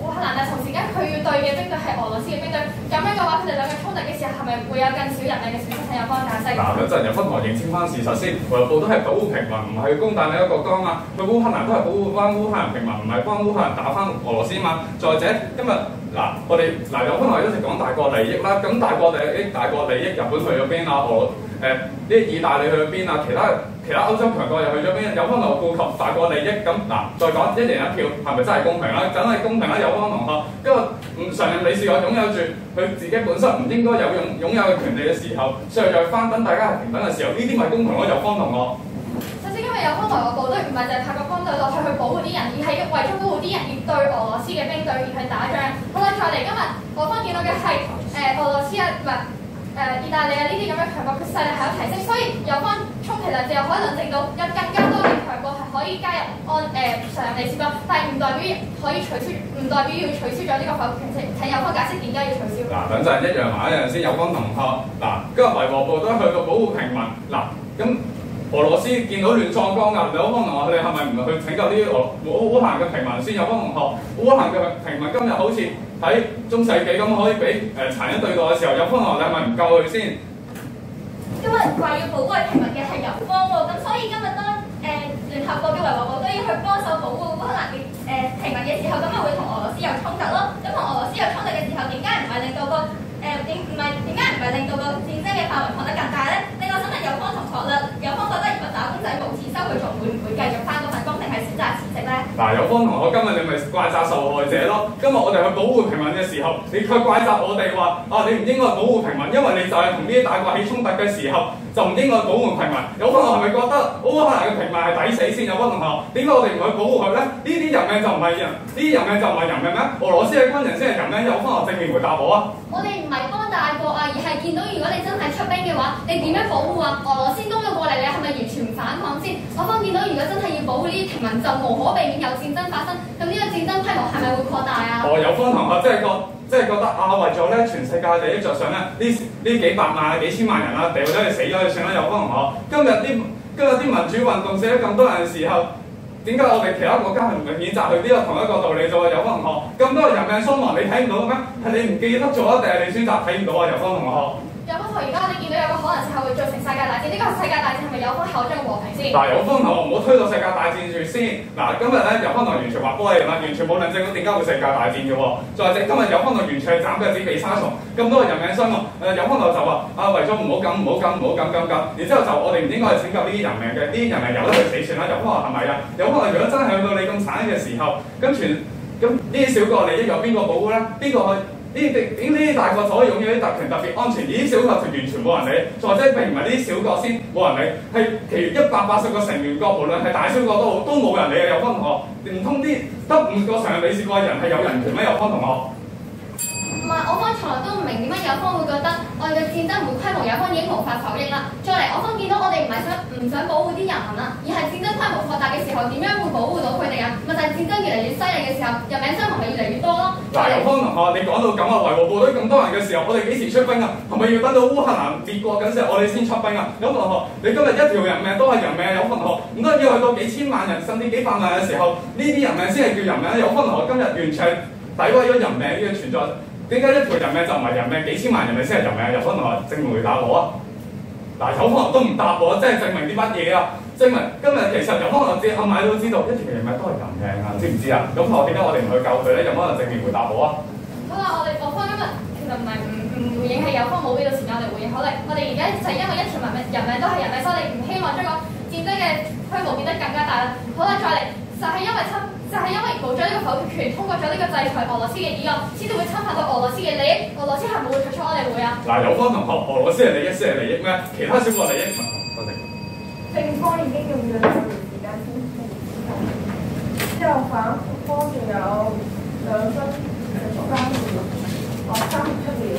係同時間佢要對嘅兵隊係俄羅斯嘅兵隊，咁樣嘅話，佢哋兩個衝突嘅時候係咪會有更少人命嘅損失？請有方解釋。 嗱，等陣有分同認清翻事實先，維和部都係保護平民，唔係去攻打另一個國家嘛。佢烏克蘭都係保護翻烏克蘭平民，唔係幫烏克蘭打翻俄羅斯嘛。再者，今日嗱，我哋嗱有分同一直講大國利益啦，咁大國利益、大國利益，日本去咗邊啊？俄誒呢意大利去咗邊啊？其他其他歐洲強國又去咗邊？有方同學顧及大國利益，咁嗱，再講一人一票係咪真係公平啦？梗係公平啦！有方同學，因為唔常任理事國擁有住佢自己本身唔應該有擁擁有嘅權利嘅時候，削弱翻等大家係平等嘅時候，呢啲咪公平咯？有方同學。 首先，因為有方同學部隊唔係就係派個軍隊落去去保護啲人，而係為咗保護啲人而對俄羅斯嘅兵隊而去打仗。好啦，再嚟今日我方見到嘅係誒俄羅斯啊，唔係。誒、呃、意大利啊呢啲咁樣強國嘅勢力係有提升，所以有翻充其量就可以論證到有更加多嘅強國係可以加入按誒常任理事國，但係唔代表可以取消，唔代表要取消咗呢個否決權。請有方解釋點解要取消？嗱， 等陣一樣埋一樣先，有方同學嗱，今日維和部都去到保護平民嗱，咁俄羅斯見到亂葬崗㗎，有方同學你係咪唔去拯救呢啲俄烏烏克蘭嘅平民先？有方同學，烏克蘭嘅平民今日好似喺中世紀咁可以俾誒殘忍對待嘅時候，有方同學你係咪唔救佢先？ 因為話要保護平民嘅係油方喎，咁所以今日當誒聯合國嘅維和部都要去幫手保護烏克蘭嘅誒平民嘅時候，咁咪會同俄羅斯有衝突咯。咁同俄羅斯有衝突嘅時候，點解唔係令到個誒點唔係點解唔係令到個戰爭嘅範圍擴得更大咧？另外想問有方同學啦，有方覺得如果打工仔無錢收佢仲會唔會繼續翻嗰份工，定係選擇辭職咧？嗱， 有方同學今日你咪怪責受害者咯。今日我哋去保護平民嘅時候，你卻怪責我哋話啊，你唔應該保護平民，因為你就係同呢啲大國起衝突嘅時候，就唔應該保護平民。有方同學係咪覺得烏克蘭嘅平民係抵死先？有方同學，點解我哋唔去保護佢咧？呢啲人命就唔係人，呢啲人命就唔係人命咩？俄羅斯嘅軍人先係人命。有方同學正面回答我啊！ 我哋唔係幫大國啊，而係見到如果你真係出兵嘅話，你點樣保護啊？俄羅斯攻咗過嚟，你係咪完全唔反抗先？我方見到如果真係要保護呢啲平民，就無可避免有戰爭發生。咁呢個戰爭規模係咪會擴大啊？ 哦，有方同學即係覺即係覺得啊，為咗咧全世界利益着想咧，呢呢幾百萬、幾千萬人啊，掉咗去死咗就算啦。有方同學，今日啲今日啲民主運動死咗咁多人嘅時候，點解我哋其他國家係唔會譴責佢呢個同一個道理做啊？有方同學，咁多人命傷亡你睇唔到咩？係你唔記得咗啊，定係你選擇睇唔到啊？有方同學。 有方同學，而家我哋見到有個可能性係會造成世界大戰，呢、這個世界大戰係咪有方口中嘅和平先？ 嗱，有方同學唔好推到世界大戰住先。嗱，今日咧有方同學完全話波你啦，完全冇論證到點解會世界大戰嘅喎。再者，今日有方同學完全係斬腳趾避沙蟲，咁多人命傷亡。誒，有方同學就話啊，為咗唔好咁唔好咁唔好咁咁咁，然之後就我哋唔應該去拯救呢啲人命嘅，呢啲人命由得佢死算啦。有方同學係咪啊？有方同學如果真係去到你咁慘嘅時候，咁全咁呢啲小國利益由邊個保護咧？邊個去？呢啲點呢啲大國所擁有啲特權特別安全，呢啲小國就完全冇人理。再者並唔係呢啲小國先冇人理，係其餘一百八十個成員國，無論係大小國都好，都冇人理嘅。有方同學，唔通啲得五個常任理事國嘅人係有人權咩？有方同學？ 唔係，我方從來都唔明點解有方會覺得我哋嘅戰爭唔會規模，有方已經無法否認啦。再嚟，我方見到我哋唔係想唔想保護啲人民啦，而係戰爭規模擴大嘅時候，點樣會保護到佢哋啊？咪就係戰爭越嚟越犀利嘅時候，人命傷亡咪越嚟越多咯。 嗱，有方同學，你講到咁啊，維和部隊咁多人嘅時候，我哋幾時出兵啊？係咪要等到烏克蘭滅國緊時候，我哋先出兵啊？有同學，你今日一條人命都係人命，有方同學，唔通要去到幾千萬人甚至幾百萬嘅時候，呢啲人命先係叫人命？有方同學今日完全詆毀咗人命呢個存在。點解一條人命就唔係人命，幾千萬人命先係人命？有方同學證明回答我啊！嗱，有方同學都唔答我，即係證明啲乜嘢啊？證明今日其實有方同學知暗買都知道，一條人命都係人命啊，知唔知啊？咁同學點解我哋唔去救佢咧？有冇人正面回答我啊？ 好啦，我哋我方今日其實唔係唔唔回應，係有方冇俾到時間我哋回應。好啦，我哋而家就係因為一條人命人命都係人命，所以你唔希望將個戰爭嘅規模變得更加大啦。好啦，再嚟就係、是、因為侵。就係因為冇咗呢個否決權，通過咗呢個制裁俄羅斯嘅議案，先至會侵犯到俄羅斯嘅利益。俄羅斯係冇會退出我哋會啊！嗱， 有方同學，俄羅斯係利益先係利益咩？其他小國利益唔係。多謝。 正方已經用咗兩年時間先傾完，之後反方仲有兩分誒三秒，哦三十七秒。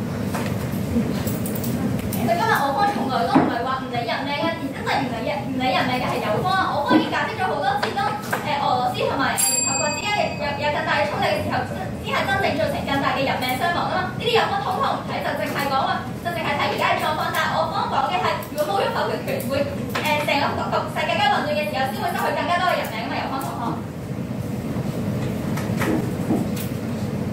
其實今日我方從來都唔係話唔理人命嘅，而因為唔理人唔理人命嘅係友方啊！我方已經解釋咗好多次都。誒、呃、俄羅斯同埋聯合國之間嘅有有更大嘅衝突嘅時候，先係真正造成更大嘅人命傷亡啊嘛！呢啲友方統統唔睇，就淨係講話，就淨係睇而家嘅狀況。但係我方講嘅係，如果冇咗否決權，會誒成、呃、個局勢更加混亂嘅時候，先會失去更加多嘅人命啊嘛！友方同學。 嗱，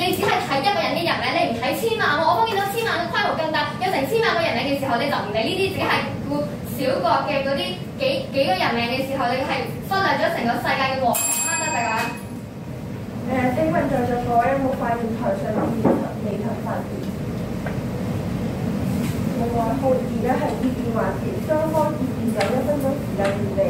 你只係睇一個人嘅人名，你唔睇千萬喎。我方見到千萬嘅規模更大，有成千萬個人名嘅時候，你就唔理呢啲，只係顧小國嘅嗰啲幾幾個人名嘅時候，你係忽略咗成個世界嘅和平啦，得大家。 誒，請問在座各位有冇發現台上面未曾發言？另外，好，而家係意見環節，雙方意見有一分鐘時間預備。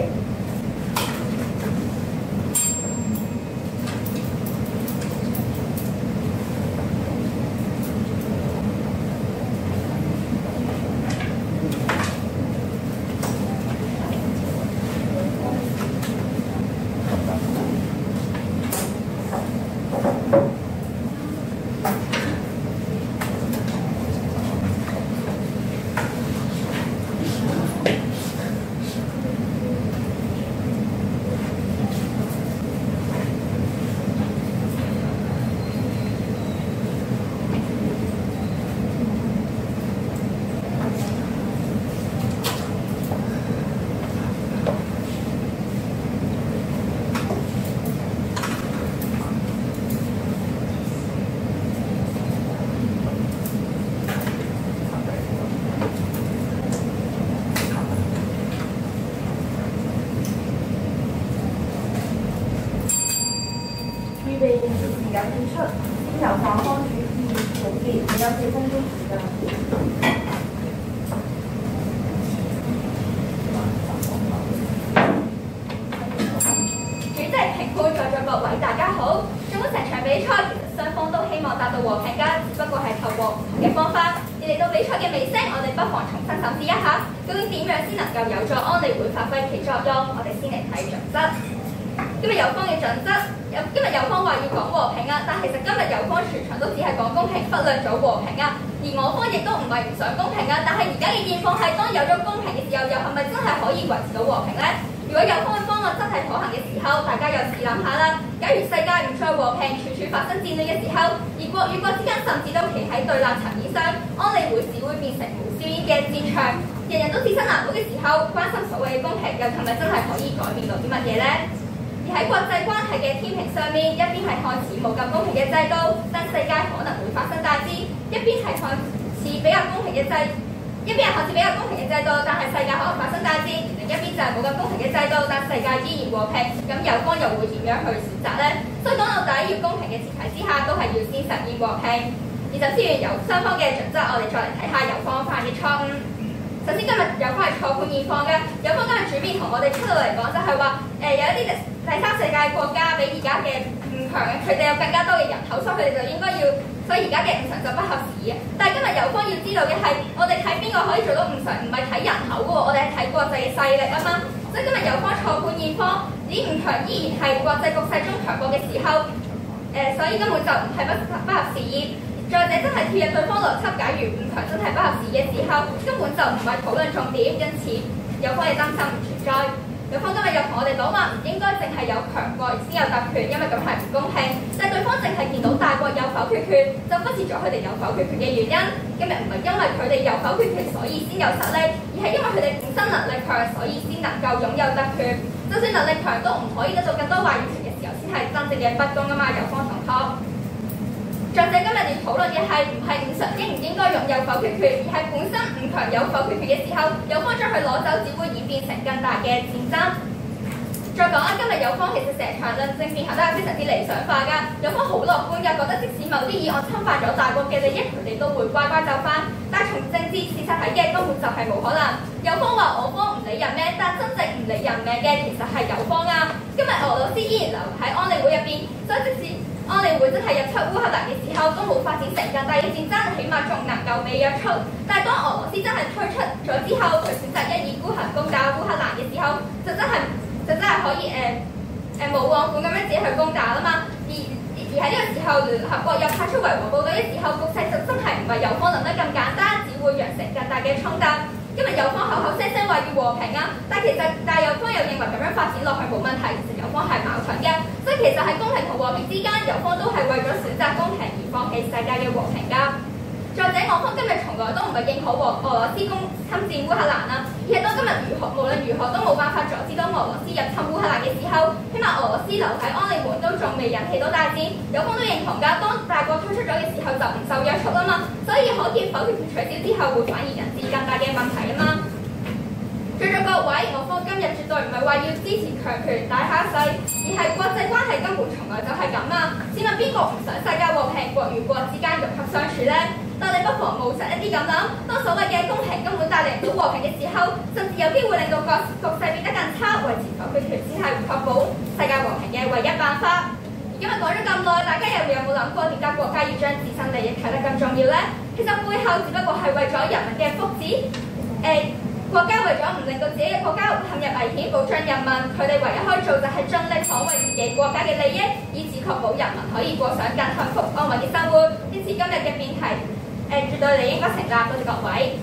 再者，我方今日從來來都唔係認可俄俄羅斯攻侵佔烏克蘭啦，而係當今日如何無論如何都冇辦法阻止到俄羅斯入侵烏克蘭嘅時候，希望俄羅斯留喺安理會都仲未引起到大戰。有方都認同㗎，當大國推出咗嘅時候就唔受約束啦嘛，所以可見否決權取消之後會反而引致更大嘅問題啊嘛。在座各位，我方今日絕對唔係話要支持強權大蝦細，而係國際關係根本從來就係咁啊！試問邊個唔想世界和平，國與國之間融合相處呢？但你不妨務實一啲咁諗，當所謂嘅公平根本帶嚟唔到和平嘅時候，甚至有機會令到國局勢變得更差，維持否決權先係確保世界和平嘅唯一辦法。而今日講咗咁耐，大家又有冇諗過點解國家要將自身利益睇得咁重要呢？其實背後只不過係為咗人民嘅福祉，誒、欸。國家為咗唔令到自己嘅國家陷入危險，保障人民，佢哋唯一可以做就係盡力捍衛自己國家嘅利益，以此確保人民可以過上更幸福安穩嘅生活。因此今日嘅辯題，誒、呃、絕對理應該成立。多謝各位。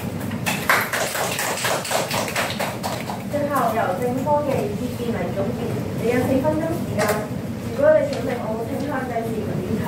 最後由正方嘅意見嚟總結，你有四分鐘時間。如果你準備好，請向第二個點頭。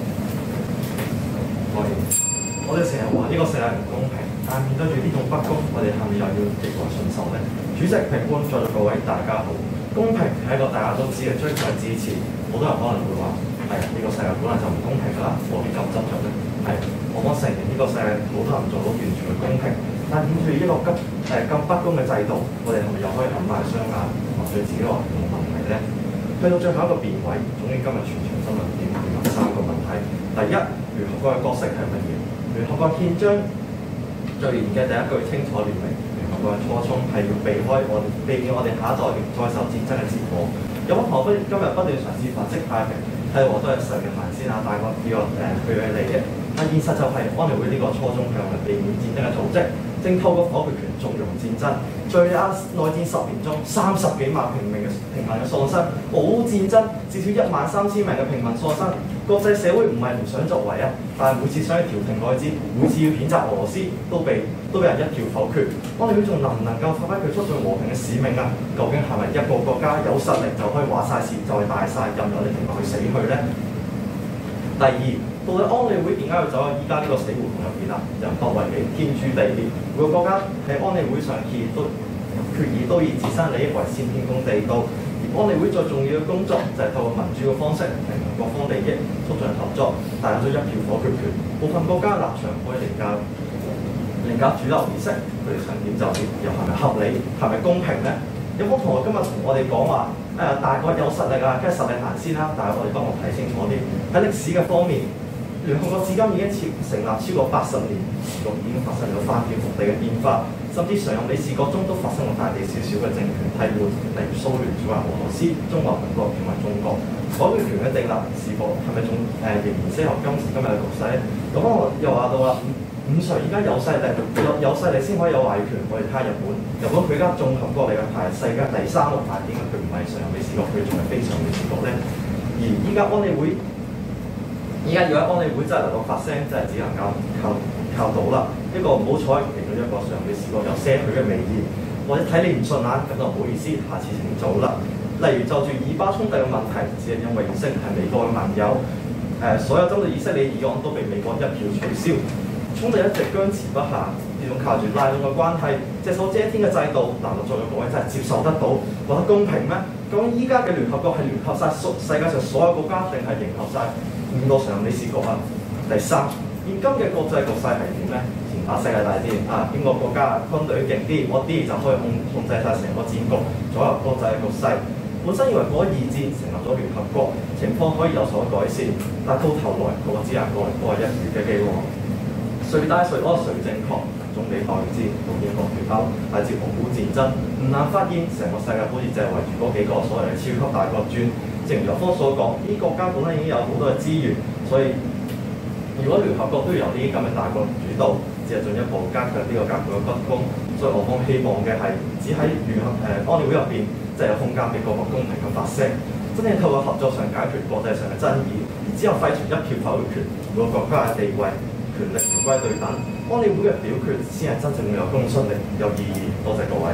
我哋我哋成日話呢個世界唔公平。但面對住呢種不公，我哋係咪又要極為信守呢？主席、評判、在座各位大家好，公平係一個大家都知嘅追求支持。好多人可能會話：係呢、這個世界本來就唔公平㗎啦，何必咁執着呢？係我講承認呢個世界好多人做到完全嘅公平，但面對一個咁誒咁不公嘅制度，我哋係咪又可以揞埋雙眼，或對自己話冇問題呢？去到最後一個辯位，總結今日全場新聞點點問三個問題：第一，聯合國嘅角色係乜嘢？聯合國憲章序言嘅第一句清楚列明，聯合國嘅初衷係要避開我哋，避免我哋下一代再受戰爭嘅折磨。有乜何不今日不斷嘗試粉飾太平，係我都係實嘅行先啊！大國呢個誒佢嘅利益，但現實就係安理會呢個初衷向嚟避免戰爭嘅組織，正透過否決權縱容戰爭。敘利亞內戰十年中，三十幾萬平民嘅平民嘅喪生；俄烏戰爭至少一萬三千名嘅平民喪生。國際社會唔係唔想作為啊，但係每次想去調停內戰，每次要譴責俄羅斯，都被都被人一票否決。安理會仲能唔能夠發揮佢促進和平嘅使命啊？究竟係咪一個國家有實力就可以話晒事，就係大晒，任由你停落去死去呢？第二，到底安理會點解要走喺依家呢個死胡同入邊啊？人不為己，天誅地滅。每個國家喺安理會上決議都決議都以自身利益為先，天公地道。安理會最重要嘅工作就係透過民主嘅方式平衡各方利益，促進合作。但係咗一票否決權，部分國家立場可以凌駕凌駕主流意識，佢哋想點就點，又係咪合理？係咪公平呢？有冇同學今日同我哋講話誒大國有實力啊，梗係實力行先啦。但係我哋幫我睇清楚啲，喺歷史嘅方面，聯合國至今已經設成立超過八十年，持續已經發生咗翻天覆地嘅變化。甚至常任理事國中都發生過大地小小嘅政權替換，例如蘇聯轉為俄羅斯，中華民國轉為中國。否決權嘅定立是否係咪仲誒仍然適合今時今日嘅局勢咧？咁我又話到啦，五常而家有勢力，有有勢力先可以有話語權。我哋睇下日本，日本佢而家綜合國力嘅排世界第三個排，點解佢唔係常任理事國，佢仲係非常任理事國咧？而依家安理會，依家要喺安理會真係能夠發聲，真係只能夠靠靠到啦。一個唔好彩，其中一個常任理事國有些佢嘅微言，或者睇你唔順眼，咁就唔好意思，下次請早啦。例如就住以巴衝突嘅問題，只係因為以色列係美國嘅盟友，誒、呃、所有針對以色列議案都被美國一票取消，衝突一直僵持不下。呢種靠住拉攏嘅關係，隻手遮天嘅制度，難道在座各位真係接受得到，覺得公平咩？究竟依家嘅聯合國係聯合晒世界上所有國家，定係迎合晒五個常任理事國啊？第三，現今嘅國際局勢係點咧？打世界大戰啊！邊個國家軍隊勁啲，我啲就可以控控制晒成個戰局，左右國際局勢。本身以為過咗二戰成立咗聯合國，情況可以有所改善，但到頭來個個只係過嚟過一月嘅機會。誰大誰惡誰正確？總理代之，到英國脫歐，乃至俄烏戰爭，唔難發現成個世界好似就係圍住嗰幾個所謂嘅超級大國轉。正如劉方所講，呢啲國家本身已經有好多嘅資源，所以如果聯合國都要由呢啲咁嘅大國主導，只係進一步加強呢個格局嘅不公。所以我方希望嘅係只喺聯合誒安理會入邊，即係有空間俾各國公平咁發聲，真正透過合作上解決國際上嘅爭議，而之後廢除一票否決權，每個國家嘅地位、權力回歸對等，安理會嘅表決先係真正有公信力、有意義。多謝各位。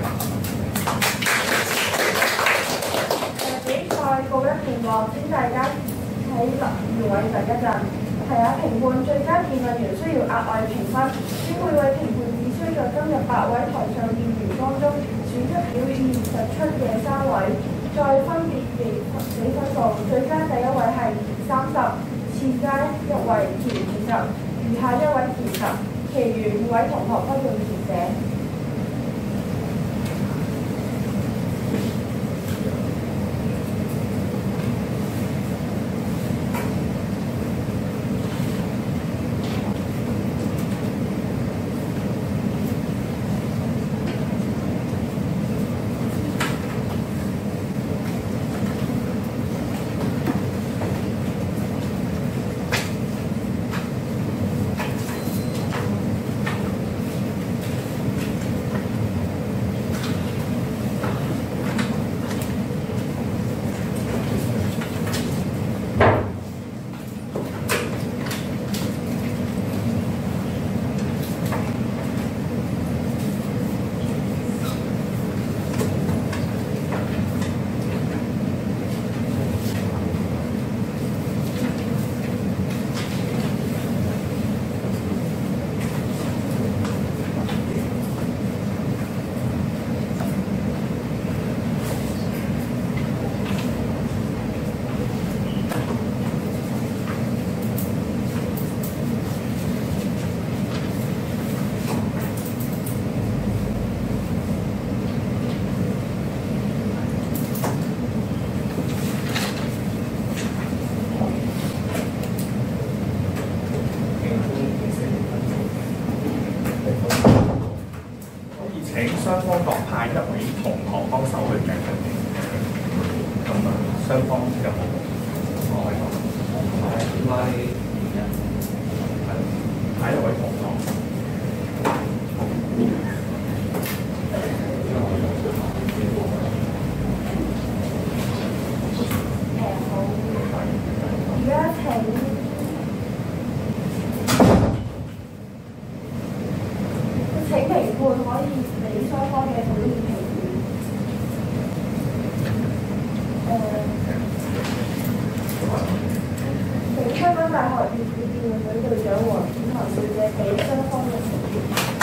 誒比賽告一段落，請大家喺留位等一陣。 提下評判最佳辯論員需要額外評分，選每位評判只需在今日八位台上辯員當中選出表現突出嘅三位，再分別俾俾分數。最佳第一位係三十，次佳一位填二十，餘下一位填十，其餘五位同學不用填寫。 雙方各派一位同學幫手去計分嘅，咁啊雙方有冇我可以講？點解原因？係派一位同學。 誒好，而家請。請評判可以俾雙方嘅表現評斷。誒，請香港大學粵語辯論隊隊長黃子涵小姐俾雙方嘅評斷。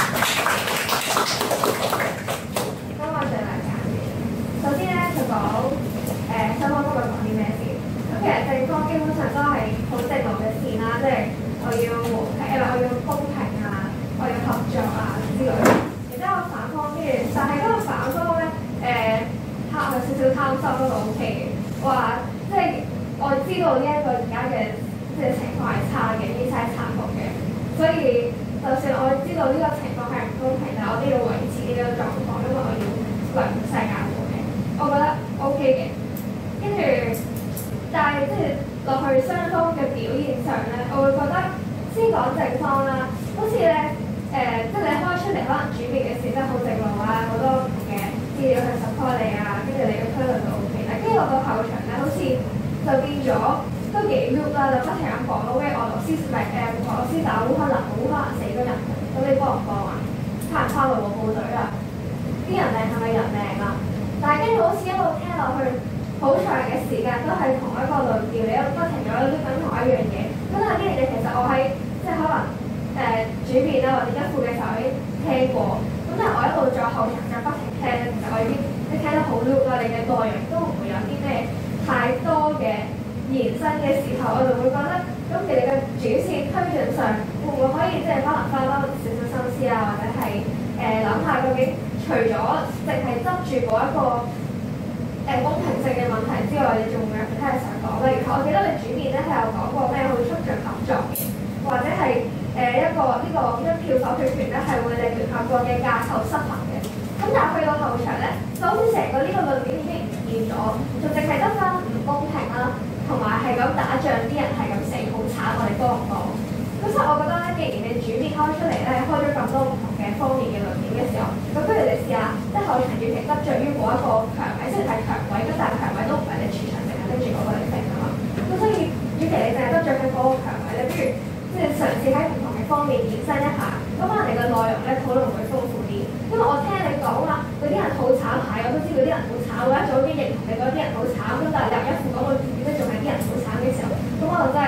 咁我上嚟㗎。首先咧，就講誒雙方今日講啲咩事。咁其實正方基本上都係好正路嘅線啦，即係我要誒我要公平啊，我要合作啊。之類，然之後反方跟住，但係嗰個反方咧，誒、呃，貪有少少貪心嗰個 O K 嘅，話即係我知道呢一個而家嘅即係情況係差嘅，而且係殘酷嘅，所以就算我知道呢個情況係唔公平，但係我都要維持呢個狀況，因為我要維護世界和平。我覺得 O K 嘅，跟住，但係即係落去雙方嘅表現上咧，我會覺得先講正方啦，好似咧。誒、呃，即係你開出嚟，可能主面嘅事真係好正路啊，好多唔同嘅資料去 support 你啊，跟住你嘅推論就 O K 啦。跟住落到後場咧，好似就變咗都幾 loop 啦，就不停咁講咯。跟住俄羅斯唔係誒俄羅斯打烏克蘭，烏克蘭死咗人，咁你幫唔幫啊？派唔派到個部隊啊？啲人命係咪人命啊？但係跟住好似一路聽落去，好長嘅時間都係同一個論調，你又不停咁 loop 緊同一樣嘢。咁但係啲嘢其實我喺即係可能。誒、呃、主編啦，或者一副嘅時候已經聽過，咁但係我一路在後場就不停聽咧，其實我已經即係聽得好 loop 啦，你嘅內容都唔會有啲咩太多嘅延伸嘅時候，我就會覺得咁其實你嘅主線推進上會唔會可以即係可能花多少少心思啊，或者係誒諗下究竟除咗淨係執住嗰一個誒、呃、公平性嘅問題之外，你仲會有其他嘢想講？例如我記得你主編咧係有講過咩會促進合作嘅，或者係。誒、呃、一個呢、這個一票否決權咧，係會令聯合國嘅架構失衡嘅。咁但係去到後場咧，就好似成個呢個論點已經唔見咗，就淨係得翻唔公平啦，同埋係咁打仗，啲人係咁死，好慘，我哋幫唔幫？咁所以我覺得咧，既然你主編開出嚟咧，開咗咁多唔同嘅方面嘅論點嘅時候，咁不如你試下，即係後場與其得罪於嗰一個強位，雖然係強位，咁但係強位都唔係你全場淨係拎住嗰個嚟定㗎嘛。咁所以與其你淨係得罪佢嗰個強位，你不如即係嘗試喺唔同嘅方面延伸一下，咁可能你嘅內容咧討論會豐富啲。因為我聽你講啦，嗰啲人好慘係，我都知嗰啲人好慘，我一早已經認同你嗰啲人好慘，咁但係另一副講到自己都仲係啲人好慘嘅時候，咁我就真係即係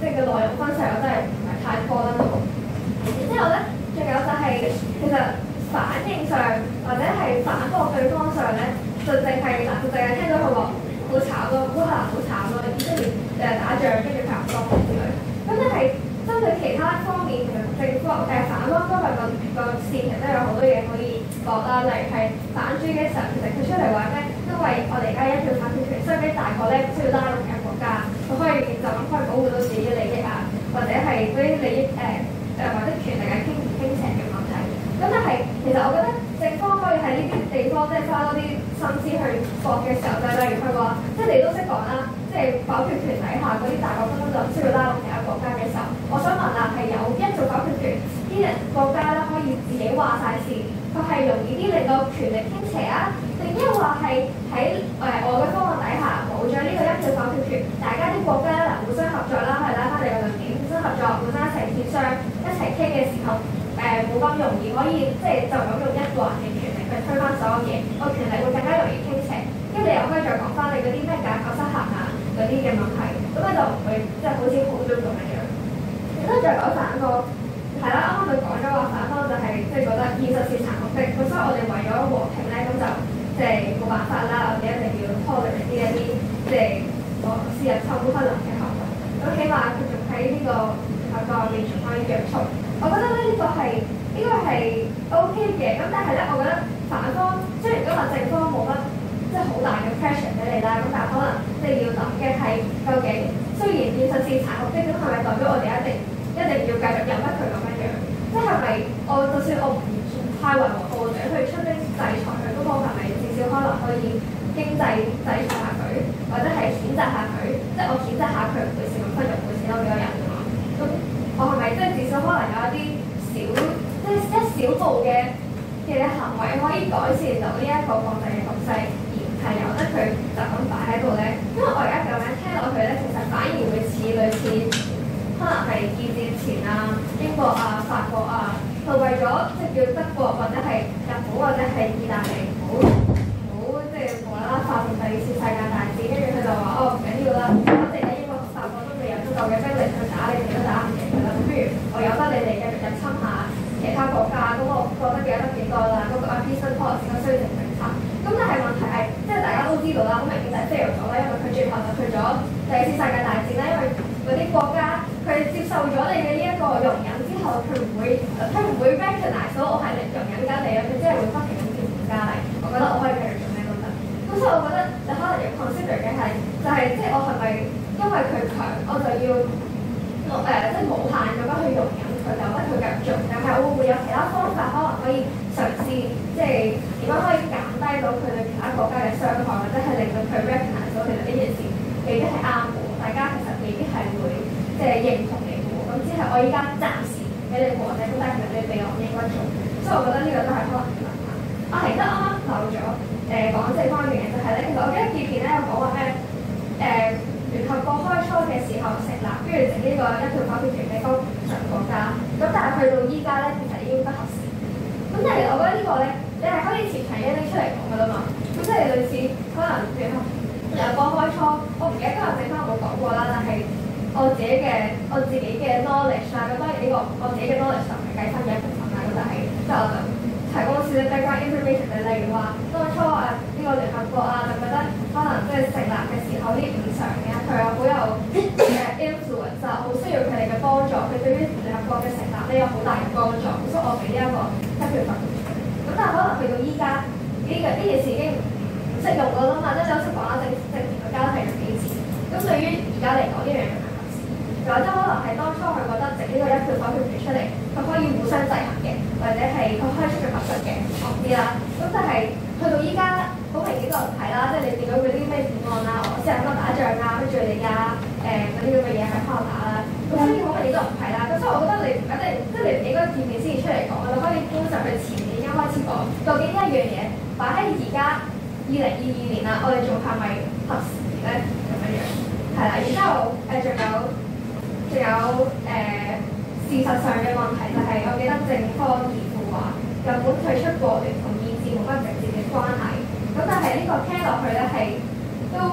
即係嘅內容分析我真係唔係太多得到。然之後咧，仲有就係、是、其實反應上或者係反駁對方上咧，就淨係嗱，就淨係聽到佢話好慘咯，烏克蘭好慘咯，以色列誒打仗跟住佢唔幫之類。咁但係針對其他方面，其實政府誒、呃、反方今日個個線其實都有好多嘢可以講啦，例如係反豬嘅時候，其實佢出嚟話咩？因為我哋而家一票反權權，所以俾大國咧唔需要拉攏其他國家，佢可以就咁可以保護到自己嘅利益啊，或者係嗰啲利益誒誒、呃、或者權力嘅傾唔傾斜嘅問題。咁但係其實我覺得政方可以喺呢啲地方即係花多啲心思去搏嘅時候，就係例如佢話，即係你都識講啦。即係否決權底下嗰啲大國根本就唔需要拉攏其他國家嘅時候，我想問啦，係有一做否決權，啲人國家咧可以自己話晒事，佢係容易啲令到權力傾斜啊，定抑或係喺誒我嘅方案底下冇咗呢個一票否決權，大家啲國家咧互相合作啦，係拉翻你個論點，互相合作，互相一齊協商，一齊傾嘅時候，誒冇咁容易可以即係就咁用一個人嘅權力去推翻所有嘢，個權力會更加容易傾斜，跟住你又可以再講翻你嗰啲咩架構失衡啊。嗰啲嘅問題，咁咧就唔會即係好似好中咁樣樣。然之後再講反個係啦，啱啱佢講咗話反方就係即係覺得現實是殘酷的，咁所以我哋為咗和平咧，咁就即係冇辦法啦，我哋一定要 tolerate 呢一啲即係俄羅斯入侵烏克蘭嘅行動。咁起碼佢仲喺呢個合作入面仲可以約束。我覺得咧呢、這個係應該係 OK 嘅，咁但係咧我覺得反方雖然今日正方冇乜。即係好大嘅 pressure 俾你啦，咁但係可能即係要諗嘅係究竟，雖然現實是殘酷的，咁係咪代表我哋一定一定要繼續由得佢咁樣樣？即係咪我就算我唔太為和暴者去出兵制裁佢，咁我係咪至少可能可以經濟制裁下佢，或者係譴責下佢？即係我譴責下佢唔會成咁分就唔會死多幾多人㗎嘛？咁我係咪即係至少可能有一啲小即係一小步嘅嘅行為可以改善到呢一個國際嘅局勢？係由得佢就咁擺喺度咧，因為我而家咁樣聽落去咧，其實反而會似類似可能係二戰前啊、英國啊、法國啊，佢為咗即係叫德國或者係日本或者係意大利唔好唔好即係無啦啦發動第二次世界大戰，跟住佢就話哦唔緊要啦，反正咧英國同法國都未有足夠嘅兵力去打你哋都打唔贏㗎啦，咁不如我由得你哋繼續入侵下其他國家，咁我覺得幾得幾多啦，嗰、那個 appeasement policy 個綏靖政策。咁但係問題係，即係大家都知道啦，好明顯就係 fail 咗啦，因為佢最後就去咗第二次世界大戰啦，因為嗰啲國家佢接受咗你嘅呢一個容忍之後，佢唔會佢唔會 recognize 到我係容忍緊你啦，佢只係會不停咁添加嚟，我覺得我可以繼續做咩都得。咁所以我覺得你可能要 consider 嘅係，就係即係我係咪因為佢強，我就要誒、呃、即係無限咁樣去容忍佢，就得佢繼續做，但係我會唔會有其他方法可能可以嘗試即係點樣可以減低到佢對其他國家嘅傷害，或者係令到佢 recognize 到其實呢件事未必係啱嘅，大家其實未必係會即係認同你嘅，咁只係我依家暫時俾你和啫，咁但係其實你哋我唔應該做，所以我覺得呢個都係可能嘅諗法。啊，係得啱啱漏咗誒講這方面嘅就係咧，其實我記得見片咧有講話咩誒聯合國開初嘅時候成立，跟住整呢個一票否決權嘅高常國家，咁但係去到依家咧其實已經不合適。咁但係我覺得個呢個咧，你係可以前提一拎出嚟講㗎啦嘛。咁即係類似可能聯合聯合國開初，我唔記得今日整翻有冇講過啦，但係我自己嘅我自己嘅 knowledge 啦，咁當然呢個我自己嘅 knowledge 就唔係計分嘅一部分啦，咁但係即係我就提供少少 background information，例如話當初誒呢個聯合國啊，就覺得可能即係成立嘅時候呢五常嘅佢有好有嘅 influence 啊，好需要佢哋嘅幫助，佢對於聯合國嘅成立呢有好大嘅幫助，所以我俾呢一個一票否決。咁但係可能去到依家呢個呢件事已經唔適用㗎啦嘛，即係有識講啦，政政權嘅交替係幾次。咁對於而家嚟講呢樣嘢係合適，又或者可能係當初佢覺得整呢個一票否決權出嚟，佢可以互相制衡嘅，或者係佢開出嘅法律嘅，我唔知啦。咁但係去到依家好明顯都唔係啦，即係你見到嗰啲咩議案啊，俄羅斯喺度打仗啊，咩敍利亞誒嗰啲咁嘅嘢喺度打啦，咁所以好明顯都唔係啦。咁所以我覺得你唔一定，即係你唔應該見面先至出嚟講，你可以觀察佢前年一開始講，究竟呢一樣嘢擺喺而家二零二二年啦，我哋仲係咪合時咧咁樣樣？係啦，然之後誒仲有仲有誒、呃、事實上嘅問題就係、是，我記得正方疑附話日本退出國聯同意志冇乜直接嘅關係，咁但係呢個聽落去咧係都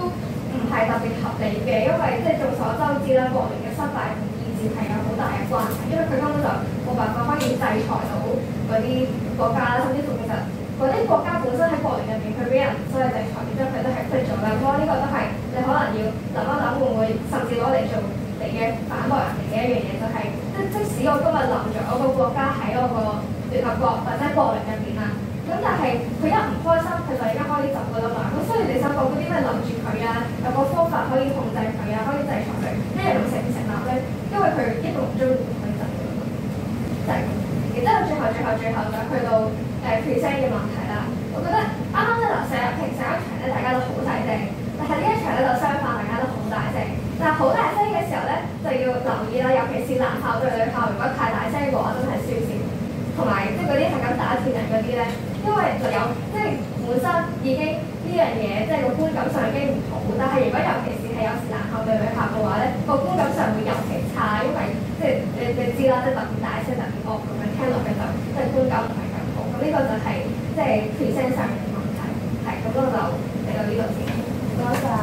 唔係特別合理嘅，因為即係眾所周知啦，國聯嘅失敗同意戰係有好大嘅關係，因為佢根本就冇辦法可以制裁到嗰啲國家啦，甚至乎其實嗰啲國家本身喺國聯入邊佢俾人所謂制裁，然之後佢都係 quit 咗啦，咁呢個都係你可能要諗一諗會唔會甚至攞嚟做你嘅反駁人哋嘅一樣嘢，就係、是、即即使我今日冧咗我個國家喺我個聯合國或者國聯入邊啦。咁但係佢一唔開心，佢就已經可以走噶啦嘛。咁所以你想講嗰啲咩諗住佢啊，有個方法可以控制佢啊，可以制裁佢，呢樣成唔成立咧？因為佢一個唔中意可以走噶嘛，就係、是、咁。然之後最後最後最後就去到誒 present 嘅問題啦。我覺得啱啱咧嗱，上一平上一場咧大家都好大聲，但係呢一場咧就相反，大家都好大聲。但係好大聲嘅時候咧，就要留意啦，尤其是男校對女校，如果太大聲嘅話，真係輸少。同埋即係嗰啲係咁打斷人嗰啲咧。因為就有即係本身已經呢樣嘢，即係個觀感上已經唔好。但係如果尤其是係有時男校對女校嘅話咧，個觀感上會尤其差，因為即係你你知啦，即係特別大聲、特別惡咁樣聽落去就即係觀感唔係咁好。咁呢個就係即係 present 上面嘅問題。係咁，我就嚟到呢度先。 唔該晒。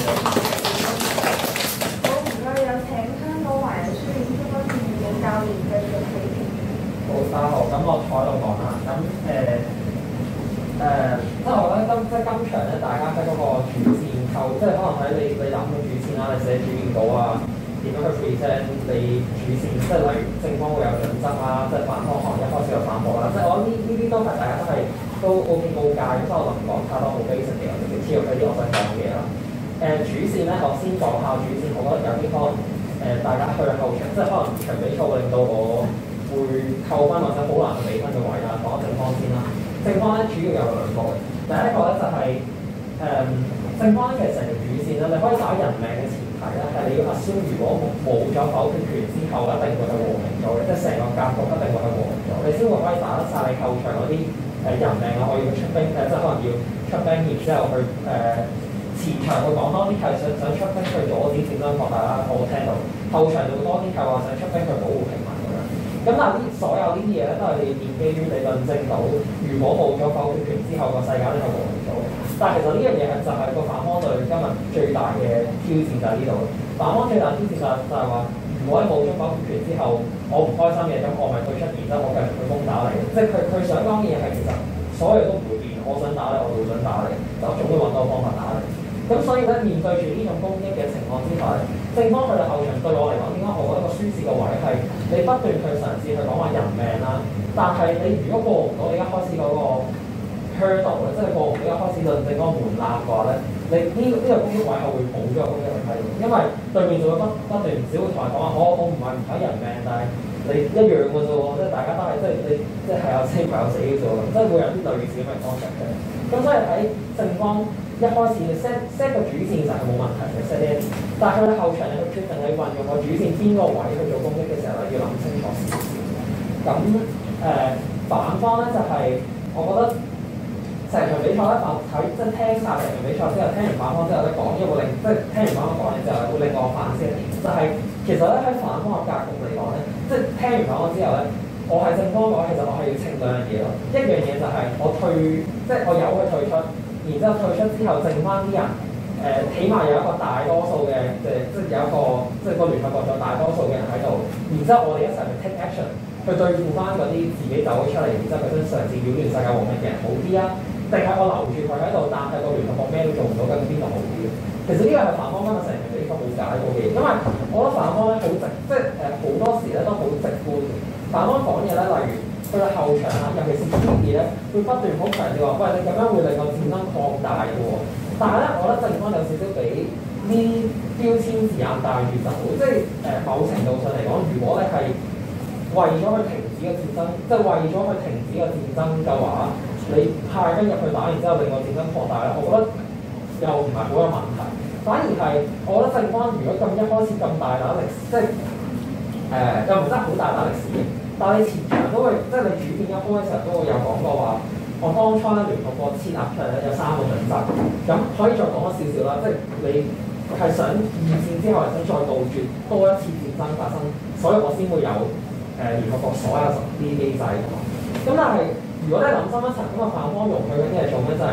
好，唔該，有請香港華人書院中一副義務教練繼續起點。 好，大家好，咁我坐喺度講啦。咁誒誒，即係我覺得今即係今場咧，大家喺嗰個主線構，即係可能喺你你諗嘅主線啦，你寫主見稿啊，點樣去 present 你主線，即係例如正方會有準則啊，即係反方可能一開始有反駁啦，即係我諗呢呢啲都係大家都係都 OK 高階，咁所以我就唔講太多好 basic 嘅，我直接跳入去啲我想講嘅嘢啦。誒、主線咧，我先講下主線，我覺得有啲可能誒大家去後場，即係可能場比賽會令到我會扣分或者好難去比分嘅位啦，講下正方先啦。正方咧主要有兩個嘅，第一個咧就係、是、誒、嗯、正方咧其實成條主線咧，你可以打人命嘅前提咧，係你要 assume 如果冇咗否決權之後，一定會係和平咗嘅，即係成個格局一定會係和平咗，你先會可以打得晒你扣場嗰啲誒人命啊，我要出兵誒，即係可能要出兵，然之後去誒、呃、前場去講多啲係想想出兵去阻止戰爭擴大啦，我聽到後場就會多啲係話想出兵去保護平民。咁但係呢所有呢啲嘢咧，都係你建基於你論證到，如果冇咗否決權之後，個世界咧係和平咗嘅。但係其實呢樣嘢係就係個反方對今日最大嘅挑戰就喺呢度。反方最大挑戰就係就係話，如果冇咗否決權之後，我唔開心嘅，咁我咪退出，然之後我繼續去攻打你。即係佢佢想講嘅嘢係其實所有都唔會變，我想打你，我會想打你，就總會揾到方法打你。咁所以咧，面對住呢種攻擊嘅情況之下咧，正方佢哋後場對我嚟講，點解我覺得個輸蝕嘅位係你不斷去嘗試去講話人命啦，但係你如果過唔到你一開始嗰個 hurdle 咧，即係過唔到一開始論證嗰個門檻嘅話咧，你呢、這、呢個攻擊位係會冇咗個攻擊力喺度，因為對面就會不不斷唔少會同人講話，我我唔係唔睇人命，但係你一樣嘅啫喎，即係大家都係即係你即係係有生唔係有死嘅啫喎，即係會有啲類似咁嘅方式嘅。咁所以喺正方一開始你 set set 個主線就係冇問題嘅 set 呢一點，但係佢後場你去決定你運用個主線邊個位去做攻擊嘅時候咧，要諗清楚少少。咁誒、呃、反方咧就係、是、我覺得成場比賽咧反睇即係聽晒成場比賽之後，聽完反方之後咧講，因為會令即係聽完反方講嘢之後，會令我反思一點，就係、是、其實咧喺反方嘅格局嚟講咧，即係聽完反方之後咧，我係正方嘅話，其實我係要清兩樣嘢咯。一樣嘢就係我退，即係我由佢退出。然之後退出之後，剩翻啲人，誒、呃，起碼有一個大多數嘅，即係即係有一個，即係個聯合國有大多數嘅人喺度。然之後我哋一齊去 take action，去對付翻嗰啲自己走咗出嚟，然之後佢想嘗試擾亂世界和平嘅人好啲啊？定係我留住佢喺度，但係個聯合國咩都做唔到，咁邊度好啲咧？其實呢個係反方今日成日俾個冇解過嘅嘢，因為我覺得反方咧好直，即係誒好多時咧都好直觀。反方講嘢咧，例如。佢嘅後場啊，尤其是 P D 咧，會不斷好強調話：喂，你咁樣會令個戰爭擴大嘅喎。但係咧，我覺得正方有少少俾呢標籤字眼帶住走，即係誒、呃、某程度上嚟講，如果咧係為咗去停止個戰爭，即係為咗去停止個戰爭嘅話，你派兵入去打，然之後令個戰爭擴大咧，我覺得又唔係好有問題。反而係我覺得正方如果咁一開始咁大打歷史，即係誒又唔真係好大打歷史嘅。但係你前場都會，即係你主片一開嘅時候都會有講過話，我當初咧聯合國設立出嚟咧有三個準則，咁可以再講多少少啦。即係你係想二戰之後係想再杜絕多一次戰爭發生，所以我先會有誒、呃、聯合國所有呢啲機制㗎嘛。咁但係如果你諗深一層，咁啊反方容許嗰啲係做咩？就係、是、